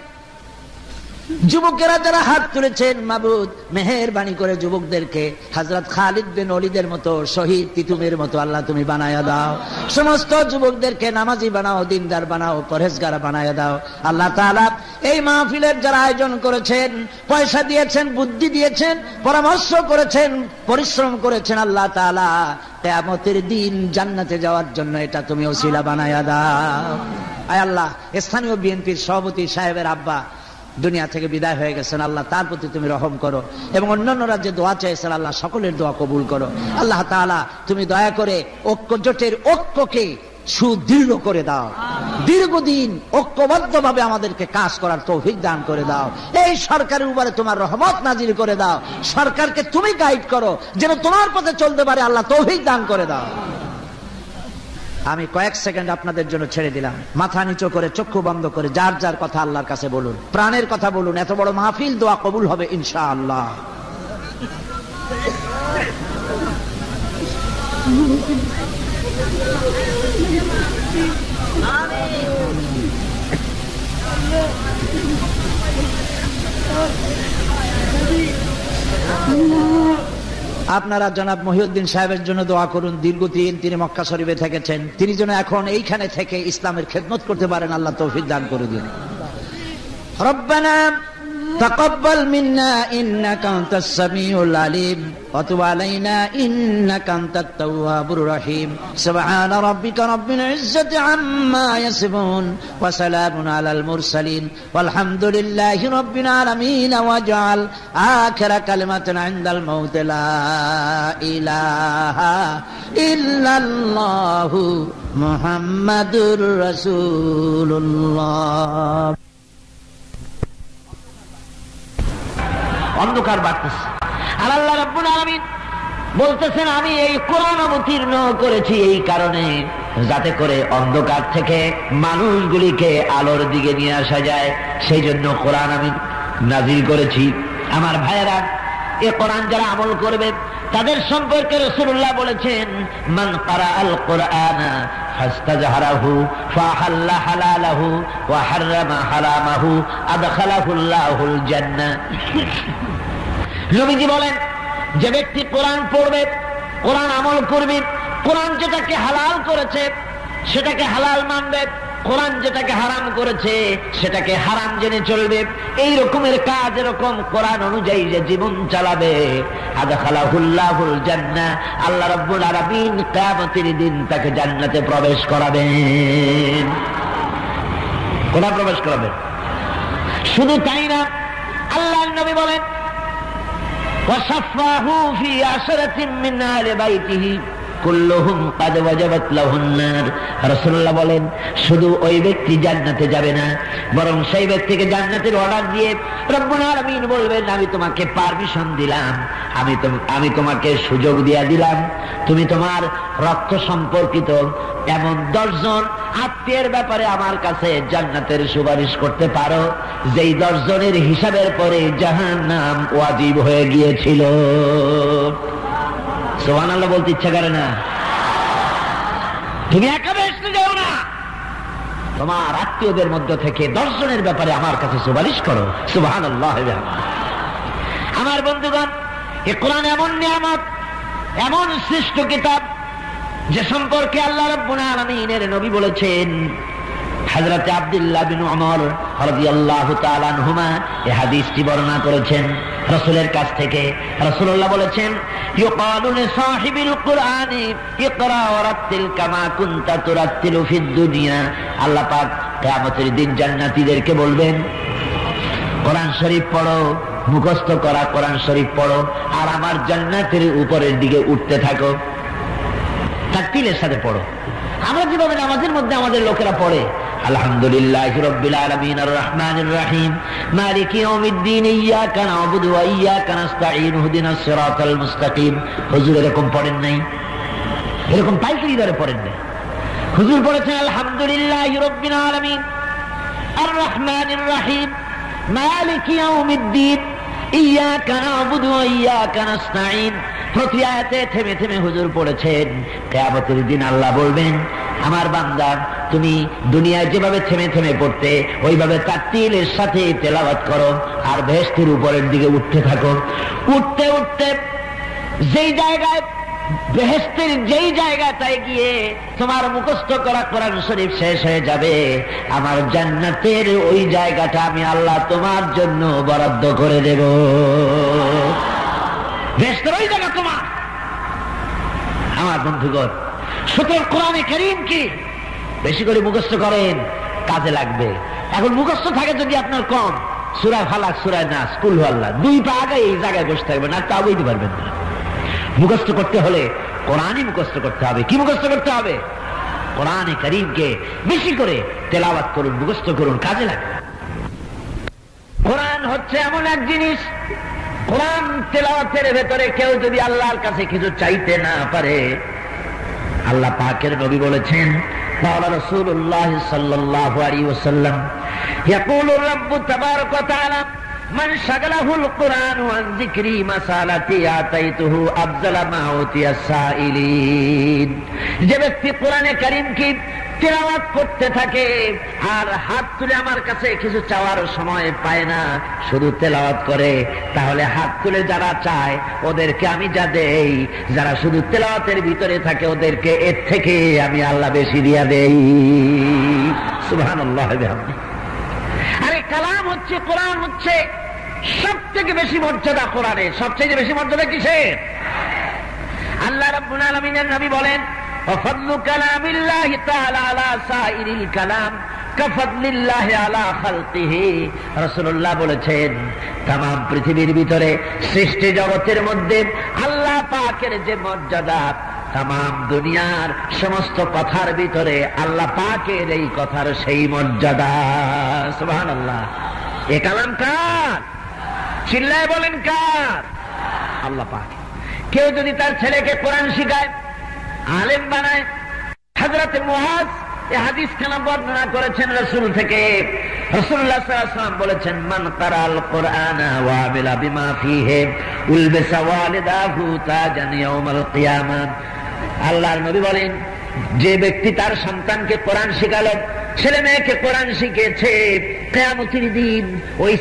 S3: যুবকেরা যারা হাত তুলেছেন, মাবুদ মেহেরবানি করে যুবকদেরকে হযরত খালিদ বিন ওলীদের মতো, শহীদ তিতুমের মতো আল্লাহ তুমি বানায়া দাও। সমস্ত যুবকদেরকে নামাজি বানাও, দিনদার বানাও, পরহেজগার বানায়া দাও। আল্লাহ তাআলা, এই মাহফিলের যারা আয়োজন করেছেন, পয়সা দিয়েছেন, বুদ্ধি দিয়েছেন, পরামর্শ করেছেন, পরিশ্রম করেছেন, আল্লাহ তাআলা কিয়ামতের দিন জান্নাতে যাওয়ার জন্য এটা তুমি ওসিলা বানায়া দাও। আয় আল্লাহ, স্থানীয় বিএনপির সভাপতি সাহেবের আব্বা দুনিয়া থেকে বিদায় হয়ে গেছেন, আল্লাহ তার প্রতি তুমি রহম করো। এবং অন্যান্য রাজ্যে দোয়া চাইছেন, আল্লাহ সকলের দোয়া কবুল করো। আল্লাহ তাআলা, তুমি দয়া করে ঐক্য জোটের ঐক্যকে সুদৃঢ় করে দাও। দীর্ঘদিন ঐক্যবদ্ধভাবে আমাদেরকে কাজ করার তৌফিক দান করে দাও। এই সরকারের উপরে তোমার রহমত নাজিল করে দাও। সরকারকে তুমি গাইড করো যেন তোমার পথে চলতে পারে, আল্লাহ তৌফিক দান করে দাও। আমি কয়েক সেকেন্ড আপনাদের জন্য ছেড়ে দিলাম। মাথা নিচু করে, চক্ষু বন্ধ করে যার যার কথা আল্লাহর কাছে বলুন, প্রাণের কথা বলুন। এত বড় মাহফিল, দোয়া কবুল হবে ইনশাআল্লাহ। আপনারা জনাব মহিউদ্দিন সাহেবের জন্য দোয়া করুন। দীর্ঘদিন তিনি মক্কা শরীফে থেকেছেন, তিনি যেন এখন এইখানে থেকে ইসলামের খেদমত করতে পারেন, আল্লাহ তৌফিক দান করে দিন। রব্বানা তাকাব্বাল মিন্না ইন্নাকা আনতাস সামিউল আলিম ওয়া তুব আলাইনা ইন্নাকা আনতাত তাওয়াবুর রহিম। সুবহানা রাব্বিকা রাব্বিল ইজ্জাতি আম্মা ইয়াসিফুন ওয়া সালামুন আলাল মুরসালিন ওয়ালহামদুলিল্লাহি রাব্বিল আলামিন। ওয়াজআল আখিরা কালিমাতান ইনদাল মাউত লা ইলাহা ইল্লাল্লাহু মুহাম্মাদুর রাসূলুল্লাহ।
S1: অন্ধকার বাড়তেছে, আর আল্লাহ রাব্বুল আলামিন বলতেছেন, আমি এই কোরআন অবতীর্ণ করেছি এই কারণে যাতে করে অন্ধকার থেকে মানুষগুলিকে আলোর দিকে নিয়ে আসা যায়। সেই জন্য কোরআন আমি নাজিল করেছি। আমার ভাইয়েরা, এই কোরআন যারা আমল করবে তাদের সম্পর্কে রাসূলুল্লাহ বলেছেন, মান ক্বারাআল কুরআনা ফাস্তাজহারাহু ফাহাল্লা হালালাহু ওয়া হাররামা হারামাহু আদখালাহুল্লাহুল জান্নাহ। নবীজি বলেন, যে ব্যক্তি কোরআন পড়বে, কোরআন আমল করবে, কোরআন যেটাকে হালাল করেছে সেটাকে হালাল মানবে, কোরআন যেটাকে হারাম করেছে সেটাকে হারাম জেনে চলবে, এই রকমের কাজ, এরকম কোরআন অনুযায়ী যে জীবন চালাবে, আদখালাহুল্লাহুল জান্নাহ, আল্লাহ রাব্বুল আলামিন কিয়ামতের দিন তাকে জান্নাতে প্রবেশ করাবেন। কোরআন প্রবেশ করাবেন। শুধু তাই না, আল্লাহর নবী বলেন, ওয়াসাফাহু ফি আশরাতিন মিন আহলি বাইতিহি কুল্লুহুম ক্বাদ ওয়াজাবাত লাহুন নার। রাসূলুল্লাহ বলেন, শুধু ওই ব্যক্তি জান্নাতে যাবে না, বরং সেই ব্যক্তিকে জান্নাতের অর্ডার দিয়ে রব্বুল আলামিন বলবেন, আমি তোমাকে পারমিশন দিলাম, আমি তোমাকে সুযোগ দিয়ে দিলাম, তুমি তোমার রক্ত সম্পর্কিত এমন 10 জন আত্মীয়ের ব্যাপারে আমার কাছে জান্নাতের সুপারিশ করতে পারো, যেই 10 জনের হিসাবের পরে জাহান্নাম ওয়াজিব হয়ে গিয়েছিল। সুবহানাল্লাহ বলতে ইচ্ছা করে না? তুমি একা বেহেশতে যাও না, তোমার আত্মীয়দের মধ্য থেকে 10 জনের ব্যাপারে আমার কাছে সুপারিশ করো। সুবহানাল্লাহ। আমার বন্ধুগণ, এই কোরআন এমন নিয়ামত, এমন শ্রেষ্ঠ কিতাব, যে সম্পর্কে আল্লাহ রাব্বুল আলামিনের নবী বলেছেন, হযরত আব্দুল্লাহ বিন উমর রাদিয়াল্লাহু তাআলা আনহুমা এই হাদিসটি বর্ণনা করেছেন রাসূলের কাছ থেকে। রাসূলুল্লাহ বলেছেন, ইউকালু লিসাহিবিল কুরআনি ইকরা ওয়ারাত্তিল কামা কুনতা তুরাত্তিলু ফিদ দুনিয়া। আল্লাহ পাক কিয়ামতের দিন জান্নাতীদেরকে বলবেন, কোরআন শরীফ পড়ো, মুখস্থ করা কোরআন শরীফ পড়ো, আর আমার জান্নাতের উপরের দিকে উঠতে থাকো, তাকতিলের সাথে পড়ো। আমরা যেভাবে নামাজের মধ্যে আমাদের লোকেরা পড়ে, আলহামদুলিল্লাহি রাব্বিল আলামিন আর রহমানির রহিম মালিকি ইয়াউমিদ্দিন ইয়্যাকা না'বুদু ওয়া ইয়্যাকা নাস্তাঈন ইহদিনাস সিরাতাল মুস্তাকিম। হুজুর এরকম পড়েন নাই? এরকম পাইকারি দরে পড়েন নাই? হুজুর পড়েছেন আলহামদুলিল্লাহি রাব্বিল আলামিন আর রহমানির রহিম মালিকি ইয়াউমিদ্দিন ইয়্যাকা না'বুদু ওয়া ইয়্যাকা নাস্তাঈন। প্রতি আয়াতে থেমে থেমে হুজুর পড়েছেন, কিয়ামতের দিন আল্লাহ বলবেন, আমার বান্দা তুমি দুনিয়ায় যেভাবে থেমে থেমে পড়তে, ওইভাবে তারতিলের সাথে তেলাওয়াত করো, আর বেহেশতের উপরের দিকে উঠতে থাকো। উঠতে উঠতে যেই জায়গায়, বেহেশতের যেই জায়গাটায় গিয়ে তোমার মুখস্থ করা কোরআন শরীফ শেষ হয়ে যাবে, আমার জান্নাতের ওই জায়গাটা আমি আল্লাহ তোমার জন্য বরাদ্দ করে দেব। বেহেশতের ওই জায়গা তোমার। আমার বন্ধুগণ, সুতরাং কোরআনে কারীম কি বেশি করে মুখস্থ করেন, কাজে লাগবে। এখন মুখস্থ থাকে যদি আপনার কম, সূরা ফালাক, সূরা নাস, কুল হু আল্লাহ, 2 পা আগে এই জায়গায় বসে থাকবেন, আর তাও বইতে পারবেন না। মুখস্থ করতে হলে কোরআনই মুখস্থ করতে হবে। কি মুখস্থ করতে হবে? কোরআনে কারীমকে বেশি করে তেলাওয়াত করুন, মুখস্থ করুন, কাজে লাগবে। কোরআন হচ্ছে এমন এক জিনিস, কোরআন তেলাওয়াতের ভেতরে কেউ যদি আল্লাহর কাছে কিছু চাইতে না পারে, আল্লাহ পাকের নবী বলেছেন, قال رسول الله صلى الله عليه وسلم يقول الرب تبارك وتعالى من شغله القرآن عن ذكري مسالتي آتيته أفضل ما أوتي السائلين। যে ব্যক্তি কোরআনে কারীম কি তেলাওয়াত করতে থাকে আর হাত তুলে আমার কাছে কিছু চাওয়ার সময় পায় না, শুধু তেলাওয়াত করে, তাহলে হাত তুলে যারা চায় ওদেরকে আমি যা দেই, যারা শুধু তেলাওয়াতের ভিতরে থাকে ওদেরকে এর থেকে আমি আল্লাহ বেশি দিয়া দেই। সুবহানাল্লাহ। আরে কালাম হচ্ছে, কোরআন হচ্ছে সব থেকে বেশি মর্যাদা। কোরআনের সবচেয়ে বেশি মর্যাদা কিসের? আল্লাহ রাব্বুল আলামিনের নবী বলেন, وفضل كلام الله تعالى على سائر الكلام كفضل الله على خلقه। রাসূলুল্লাহ বলেছেন, तमाम পৃথিবীর ভিতরে সৃষ্টি জগতের মধ্যে আল্লাহ পাকের যে মর্যাদা, तमाम দুনিয়ার সমস্ত কথার ভিতরে আল্লাহ পাকের এই কথার সেই মর্যাদা। সুবহানাল্লাহ। এই কালাম কার? চিল্লায় বলেন কার? আল্লাহ পাক। কেউ যদি তার ছেলেকে কোরআন শিখায়, আলেম বানায়, হযরত মুআজ এই হাদিস খানা বর্ণনা করেছেন রাসূল থেকে। রাসূলুল্লাহ সাল্লাল্লাহু আলাইহি ওয়াসাল্লাম বলেছেন, মান কারাল কুরআনা ওয়া আমিলা বিমা ফীহি উলবিসা ওয়ালিদাহু তাজান ইয়াউমাল কিয়ামাহ। আল্লাহর নবী বলেন, যে ব্যক্তি তার সন্তানকে কোরআন শিখালো, ছেলে মেয়েকে কোরআন শিখেছে, কিয়ামতের দিন ওই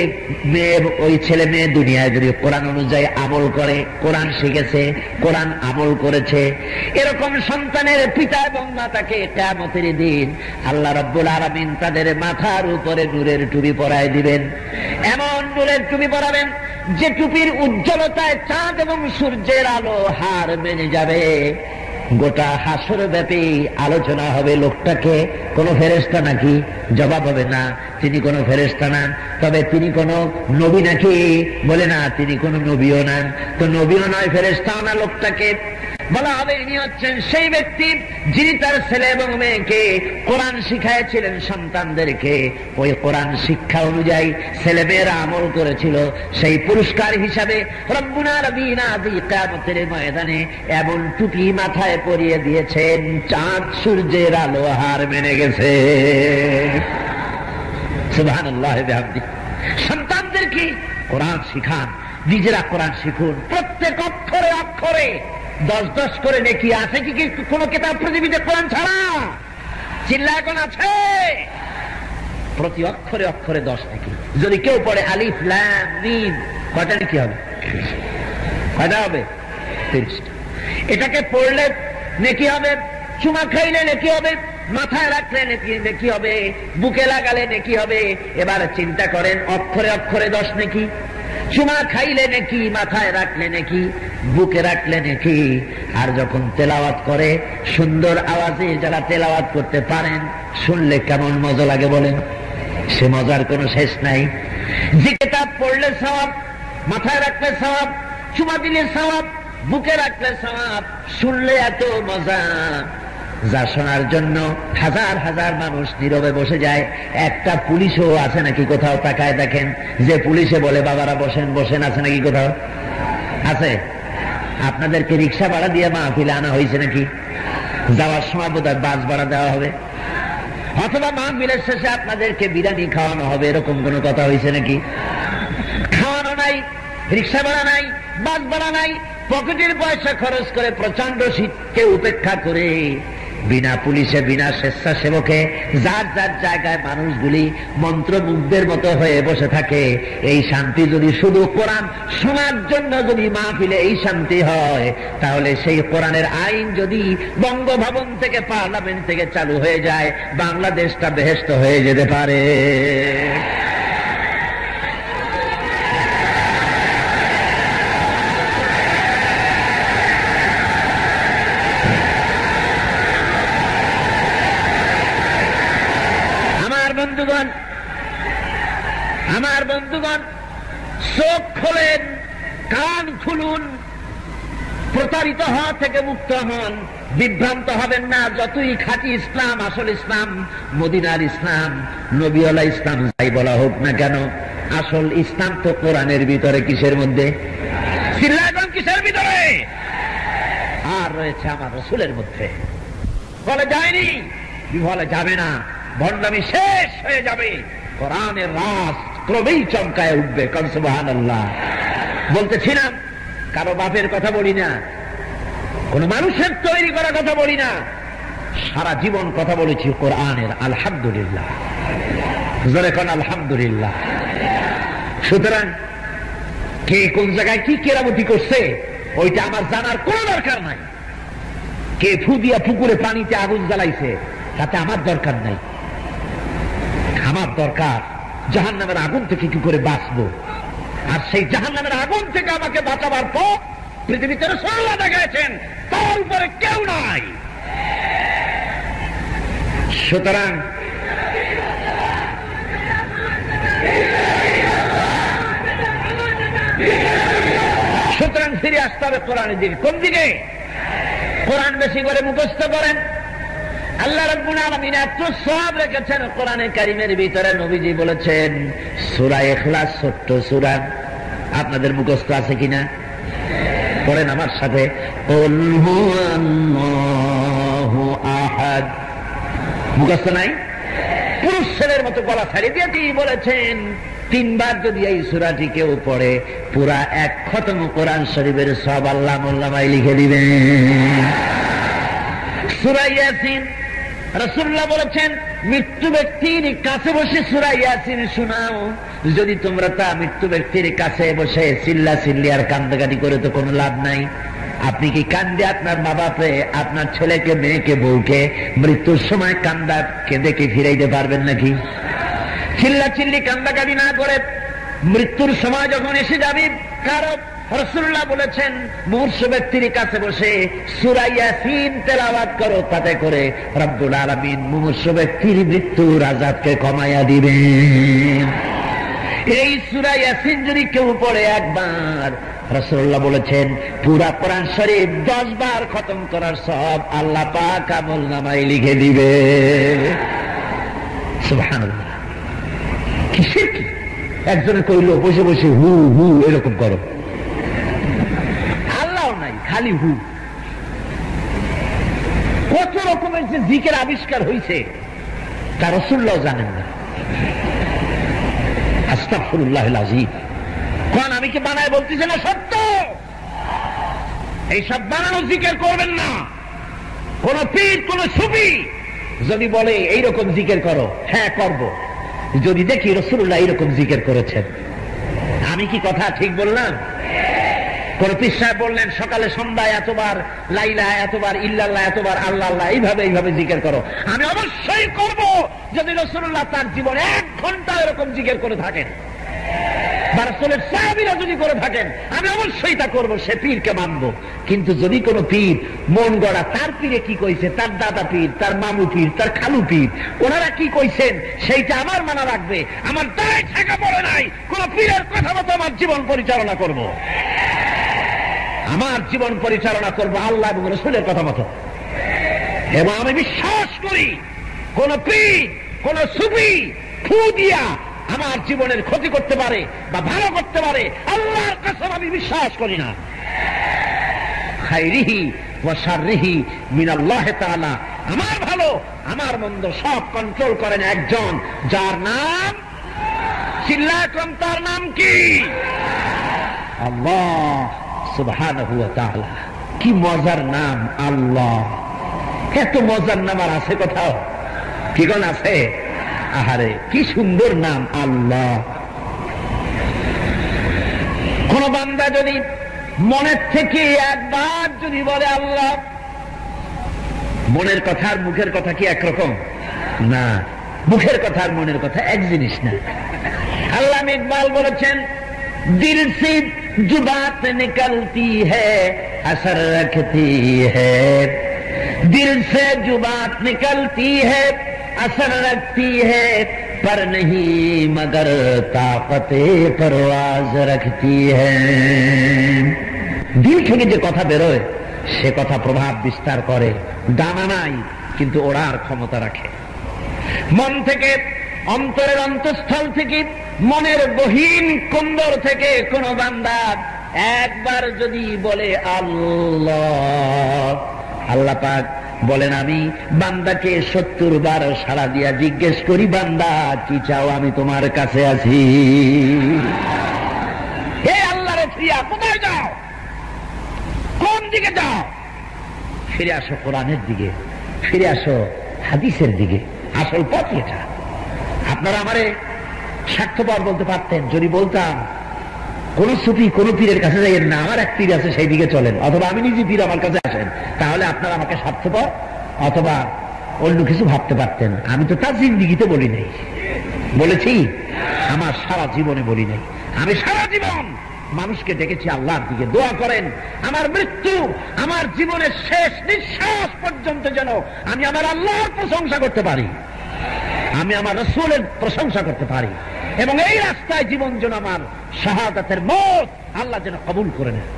S1: ছেলে মেয়ে দুনিয়ায় যদি কোরআন অনুযায়ী আমল করে, কোরআন শিখেছে, কোরআন আমল করেছে, এরকম সন্তানের পিতা এবং মাতাকে কিয়ামতের দিন আল্লাহ রাব্বুল আলামিন তাদের মাথার উপরে নূরের টুপি পরায় দিবেন। এমন নূরের টুপি পরাবেন যে টুপির উজ্জ্বলতায় চাঁদ এবং সূর্যের আলো হার মেনে যাবে। গোটা হাসর ব্যাপী আলোচনা হবে, লোকটাকে কোন ফেরেশতা নাকি? জবাব হবে না, তিনি কোন ফেরেশতা না। তবে তিনি কোন নবী নাকি? বলে না, তিনি কোন নবীও না। তো নবীও নয়, ফেরেশতাও না। লোকটাকে বলা হবে ইনি হচ্ছেন সেই ব্যক্তি যিনি তার ছেলে এবং মেয়েকে কোরআন শিখাইছিলেন, সন্তানদেরকে ওই কোরআন শিক্ষা অনুযায়ী ছেলে মেয়েরা আমল করেছিল। সেই পুরস্কার হিসাবে রব্বুল আলামিন আজ কিয়ামতের ময়দানে এমন টুপি মাথায় পরিয়ে দিয়েছেন, চাঁদ সূর্যের আলো হার মেনে গেছে। সুবহানাল্লাহ বিহামদিহি। সন্তানদেরকে কোরআন শিখান, নিজেরা কোরআন শিখুন, প্রত্যেক অক্ষরে অক্ষরে 10-10 করে নেকি আছে কি কোন কিতাব পৃথিবীতে কোরআন ছাড়া? চিল্লা এখন আছে? প্রতি অক্ষরে অক্ষরে 10 নেকি। যদি কেউ পড়ে আলিফ লাম মিম, কয়টা নেকি হবে? কয়টা হবে? 30টা। এটাকে পড়লে নেকি হবে, চুমা খাইলে নেকি হবে, মাথায় রাখলে নেকি হবে, বুকে লাগালে নেকি হবে। এবার চিন্তা করেন, অক্ষরে অক্ষরে 10 নেকি, চুমা খাইলে নেকি, মাথায় রাখলে নেকি, বুকে রাখলে নেকি। আর যখন তেলাওয়াত করে সুন্দর আওয়াজে যারা তেলাওয়াত করতে পারেন, শুনলে কেমন মজা লাগে বলেন? সে মজার কোনো শেষ নাই। যে কিতাব পড়লে সওয়াব, মাথায় রাখলে সওয়াব, চুমা দিলে সওয়াব, বুকে রাখলে সওয়াব, শুনলে এত মজা, যা শোনার জন্য হাজার হাজার মানুষ নীরবে বসে যায়। একটা পুলিশও আছে নাকি কোথাও? তাকায় দেখেন, যে পুলিশে বলে বাবারা বসেন বসেন, আছে নাকি কোথাও? আছে? আপনাদেরকে রিক্সা ভাড়া দিয়ে মাহফিলে আনা হয়েছে নাকি? যাওয়ার সময় বোধহয় বাস ভাড়া দেওয়া হবে, অথবা মাহফিলের শেষে আপনাদেরকে বিরিয়ানি খাওয়ানো হবে, এরকম কোন কথা হয়েছে নাকি? খাওয়ানো নাই, রিক্সা ভাড়া নাই, বাস ভাড়া নাই, পকেটের পয়সা খরচ করে প্রচন্ড শীতকে উপেক্ষা করে বিনা পুলিশে বিনা স্বেচ্ছাসেবকে যার যার জায়গায় মানুষগুলি মন্ত্রমুগ্ধের মতো হয়ে বসে থাকে। এই শান্তি যদি শুধু কোরআন শোনার জন্য যদি মাহফিলে এই শান্তি হয়, তাহলে সেই কোরআনের আইন যদি বঙ্গভবন থেকে পার্লামেন্ট থেকে চালু হয়ে যায়, বাংলাদেশটা বেহেশত হয়ে যেতে পারে। আমার বন্ধুগণ, চোখ খোলেন, কান খুলুন, প্রতারিত হওয়া থেকে মুক্ত হন, বিভ্রান্ত হবেন না। যতই খাঁটি ইসলাম, আসল ইসলাম, মদিনার ইসলাম, নবীওয়ালা ইসলাম যাই বলা হোক না কেন, আসল ইসলাম তো কোরআনের ভিতরে। কিসের মধ্যে? সিল্লাগন কিসের ভিতরে? আর রয়েছে আমার রাসূলের মধ্যে। বলে যায়নি, বিফলে যাবে না, ভণ্ডামি শেষ হয়ে যাবে, কোরআনের রাস ক্রমেই চমকায় উঠবে। কারণ সুবহানাল্লাহ। বলতেছিলাম, কারো বাপের কথা বলি না, কোন মানুষের তৈরি করা কথা বলি না, সারা জীবন কথা বলেছি কোরআনের। আলহামদুলিল্লাহ, এখন আলহামদুলিল্লাহ। সুতরাং কে কোন জায়গায় কি কেরামতি করছে ওইটা আমার জানার কোন দরকার নাই। কে ফু দিয়া পুকুরে পানিতে আগুন জ্বালাইছে তাতে আমার দরকার নাই। আমার দরকার জাহান্নামের আগুন থেকে কি করে বাঁচবো। আর সেই জাহান্নামের আগুন থেকে আমাকে বাঁচাবার পর পৃথিবীতে রাসূলুল্লাহ দেখাচ্ছেন, তার উপরে কেউ নাই। সুতরাং ফিরে আসতে হবে কোরআনের দিকে। কোন দিকে? কোরআন বেশি করে মুখস্থ করেন। আল্লাহ রাব্বুল আলামিন এত সওয়াব রেখেছেন কোরআনে কারীমের ভিতরে। নবীজি বলেছেন সূরা ইখলাস ছোট্ট সূরা, আপনাদের মুখস্থ আছে কিনা পড়েন আমার সাথে। কুল হুয়াল্লাহু আহাদ। মুখস্থ নাই? পুরুষ ছেলের মতো গলা ছাড়িয়ে দিয়ে তিনি বলেছেন 3 বার যদি এই সূরাটি কেউ পড়ে, পুরা 1 খতম কোরআন শরীফের সওয়াব আল্লাহ মোল্লামাই লিখে দিবেন। সূরা ইয়াসিন রাসূলুল্লাহ বলেছেন, মৃত্যু ব্যক্তির কাছে বসে সূরা ইয়াসিন শোনাও। যদি তোমরা তা মৃত্যু ব্যক্তির কাছে বসে চিল্লা চিল্লি আর কান্দাকাটি করে তো কোনো লাভ নাই। আপনি কি কান্দে আপনার মা বাপে, আপনার ছেলেকে, মেয়েকে, বউকে মৃত্যুর সময় কান্দা কেঁদে কি ফিরাইতে পারবেন নাকি? চিল্লা চিল্লি কান্দাকাটি না করে মৃত্যুর সময় যখন এসে যাবে, কারণ রাসূলুল্লাহ বলেছেন মুমূর্ষু ব্যক্তির কাছে বসে সূরা ইয়াসিন তেলাওয়াত করো, তাতে করে রব্বুল আলামিন মুমূর্ষু ব্যক্তির মৃত্যুর আযাবকে কমাইয়া দিবেন। এই সূরা ইয়াসিন যদি কেউ পড়ে একবার, রাসূলুল্লাহ বলেছেন পুরা কোরআন শরীফ 10 বার খতম করার সব আল্লাহ পাক আমলনামায় লিখে দিবে। সুবহানাল্লাহ। কিসের কি? একজনে কইল বসে বসে হু হু এরকম করো, আল্লাহ নাই, খালি হু। কত রকমের যে জিকির আবিষ্কার হয়েছে তা রাসূলুল্লাহ জানেন না। আস্তাগফিরুল্লাহিল আযীম। কোন আমি কি বানায় বলতেছি না? সত্য। এইসব বানানো জিকির করবেন না। কোন পীর কোন সুফি যদি বলে এইরকম জিকির করো, হ্যাঁ করব, যদি দেখি রাসূলুল্লাহ এইরকম জিকির করেছেন। আমি কি কথা ঠিক বললাম? কোন পীর সাহেব বললেন সকালে সন্ধ্যায় এতবার লা ইলাহা এতবার ইল্লাল্লাহ এতবার আল্লাহ আল্লাহ এইভাবে জিকির করো, আমি অবশ্যই করব যদি রাসূলুল্লাহ তার জীবনে 1 ঘন্টা এরকম জিকির করে থাকেন বা রাসূলের সাহাবীরা যদি করে থাকেন, আমি অবশ্যই তা করব, সে পীরকে মানব। কিন্তু যদি কোন পীর মন গড়া, তার পীরে কি কইছে, তার দাদা পীর, তার মামু পীর, তার খালু পীর, ওনারা কি কইছেন সেইটা আমার মানা রাখবে, আমার দায় ঠেকা পড়ে নাই কোন পীরের কথা মতো আমার জীবন পরিচালনা করব। আমার জীবন পরিচালনা করবো আল্লাহ এবং রাসূলের কথা মতো। এবং আমি বিশ্বাস করি কোন পীর কোন সুফি ফু দিয়া আমার জীবনের ক্ষতি করতে পারে বা ভালো করতে পারে, আল্লাহর কসম আমি বিশ্বাস করি না। খাইরিহি ওয়া শাররিহি মিনাল্লাহ তাআলা। আমার ভালো আমার মন্দ সব কন্ট্রোল করেন একজন, যার নাম চিল্লায় কোন, তার নাম কি? আল্লাহ সুবহানাহু ওয়া তাআলা। কি মজার নাম আল্লাহ! এত মজার নাম আর আছে কোথাও? কি কোন আছে? আহারে কি সুন্দর নাম আল্লাহ। কোন বান্দা যদি মনের থেকে একবার যদি বলে আল্লাহ, মনের কথা আর মুখের কথা কি একরকম না? মুখের কথা আর মনের কথা এক জিনিস না। আল্লামা ইকবাল বলেছেন, দিল সে जो बात निकलती है असर रखती है, दिल से जो बात निकलती है असर रखती है, पर नहीं मगर ताकते परवाज रखती है। दिल থেকে যে কথা বেরোয় সে কথা প্রভাব বিস্তার করে, ডানা নাই কিন্তু ওড়ার ক্ষমতা রাখে। মন থেকে, অন্তরের অন্তঃস্থল থেকে, মনের গহীন কুন্দর থেকে কোন বান্দা একবার যদি বলে আল্লাহ, আল্লাহ পাক বলেন আমি বান্দাকে 70 বার সাড়া দিয়া জিজ্ঞেস করি, বান্দা কি চাও, আমি তোমার কাছে আছি। হে আল্লাহর প্রিয়া, কোথায় যাও, কোন দিকে যাও? ফিরে আসো কোরআনের দিকে, ফিরে আসো হাদিসের দিকে, আসল পথ এটা। আপনারা আমারে স্বার্থপর বলতে পারতেন যদি বলতাম কোন সুফি কোন পীরের কাছে যাইয়েন না, আমার এক পীর আছে সেই দিকে চলেন, অথবা আমি নিজে পীর আমার কাছে আসেন, তাহলে আপনারা আমাকে স্বার্থপর অথবা অন্য কিছু ভাবতে পারতেন। আমি তো তার জিন্দিগিতে বলি নাই, বলেছি আমার সারা জীবনে বলি নাই। আমি সারা জীবন মানুষকে ডেকেছি আল্লাহর দিকে, দোয়া করেন আমার মৃত্যু, আমার জীবনের শেষ নিঃশ্বাস পর্যন্ত যেন আমি আমার আল্লাহর প্রশংসা করতে পারি, আমি আমার রাসূলের প্রশংসা করতে পারি, এবং এই রাস্তায় জীবন যেন আমার শাহাদাতের মত আল্লাহ যেন কবুল করে নেন।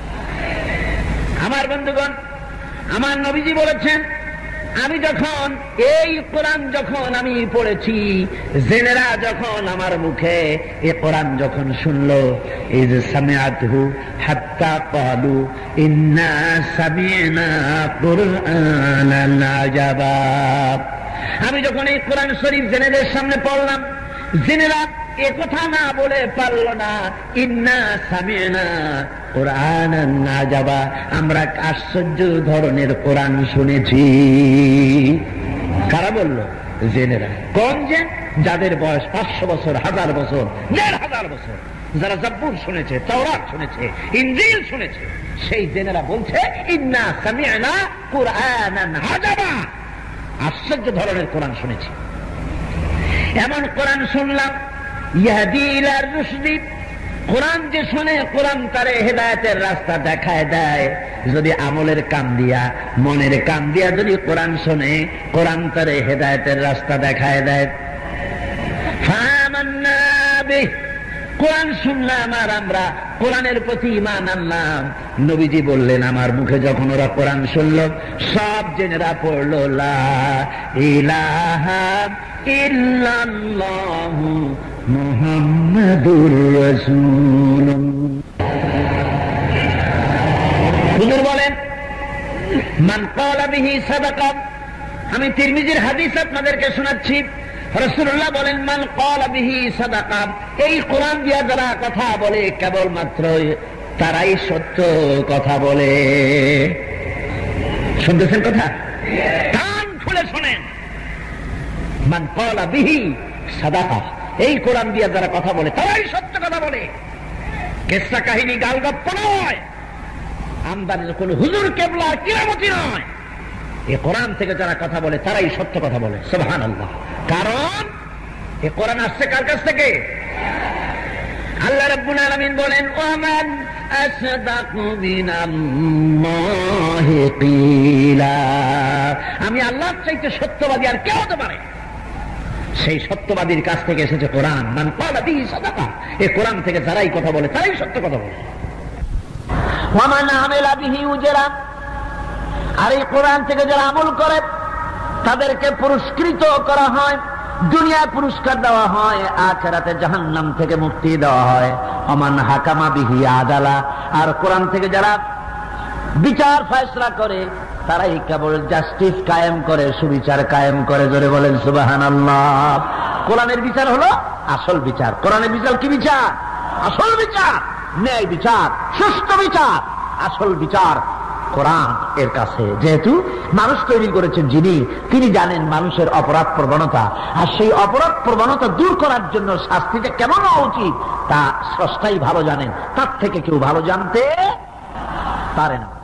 S1: আমার বন্ধুগণ, আমার নবীজি বলেছেন, আমি যখন এই কোরআন যখন আমি পড়েছি, জেনেরা যখন আমার মুখে এই কোরআন যখন শুনলো, এই যে সামিআতহু হাত্তা ক্বালু ইন্না সামি'না কুরআনান আজাবা, আমি যখন এই কোরআন শরীফ জেনেদের সামনে পড়লাম, জেনেরা এ কথা না বলে পারল না, ইন্না সামি'না কুরআনান আজাবা, আমরা আশ্চর্য ধরনের কোরআন শুনেছি। কারা বলল? জেনেরা। কোন যে? যাদের বয়স 500 বছর, 1000 বছর, 1500 বছর, যারা জাব্বুর শুনেছে, তাওরাত শুনেছে, ইনজিল শুনেছে, সেই জেনেরা বলছে ইন্না সামি'না কুরআনান আজাবা, আশ্চর্য ধরনের কোরআন শুনেছি। এমন কোরআন শুনলাম ইয়াহদি ইলা রুশদি, কোরআন যে শুনে কোরআন তারে হেদায়েতের রাস্তা দেখায় দেয়। যদি আমলের কান দিয়া, মনের কান দিয়া যদি কোরআন শুনে, কোরআন তারে হেদায়েতের রাস্তা দেখায় দেয়। ফামান্না বিহি, কোরআন শুনলাম আর আমরা কোরআনের প্রতি ঈমান আনলাম। নবীজি বললেন, আমার মুখে যখন ওরা কোরআন শুনল সব জেনেরা পড়ল লা ইলাহা ইল্লাল্লাহু মুহাম্মাদুর রাসূলুল্লাহ। হুজুর বলেন, মান ক্বালা বিহি সাদাকা। আমি তিরমিজির হাদিস আপনাদেরকে শোনাচ্ছি। রাসূলুল্লাহ বলেন, মান ক্বালা বিহি সাদাকা। এই কোরআন দিয়া যারা কথা বলে কেবলমাত্র তারাই সত্য কথা বলে। শুনতেছেন কথা? কান খুলে শোনেন। মান ক্বালা বিহি সাদাকা, এই কোরআন দিয়া যারা কথা বলে তারাই সত্য কথা বলে। কিসসা কাহিনী গালগপ্প নয়, আমদানির কোন হুজুর কেবলা কিরামতি নয়। এই কোরআন থেকে যারা কথা বলে তারাই সত্য কথা বলে। সুবহানাল্লাহ। কারণ এই কোরআন আসছে কার কাছ থেকে? আল্লাহ রাব্বুল আলামিন বলেন, ওয়ামান আসদাকু মিনাল্লাহি কিলা। আমি আল্লাহর চাইতে সত্যবাদী আর কে হতে পারে? সেই সত্যবাদীর কাছ থেকে এসেছে কোরআন। মান ক্বালা বিহি সাদাকা, এই কোরআন থেকে যারাই কথা বলে তারাই সত্য কথা বলে। ওয়ামান আমিলা বিহি উজরা, আর এই কোরআন থেকে যারা আমল করে তাদেরকে পুরস্কৃত করা হয়, দুনিয়ায় পুরস্কার দেওয়া হয়, আখিরাতে জাহান্নাম থেকে মুক্তি দেওয়া হয়। ওমান হাকামা বিহি আদালা, আর কোরআন থেকে যারা বিচার ফয়সালা করে তারাই কেবল জাস্টিস কায়েম করে, সুবিচার কায়েম করে। জোরে বলেন সুবহানাল্লাহ। কোরআনের বিচার হলো আসল বিচার। কোরআনের বিচার কি বিচার? আসল বিচার, ন্যায় বিচার, সুষ্ঠু বিচার, আসল বিচার কোরআন এর কাছে। যেহেতু মানুষ তৈরি করেছেন যিনি, তিনি জানেন মানুষের অপরাধ প্রবণতা, আর সেই অপরাধ প্রবণতা দূর করার জন্য শাস্তিটা কেমন হওয়া উচিত তা স্রষ্টাই ভালো জানেন, তার থেকে কেউ ভালো জানতে পারে না।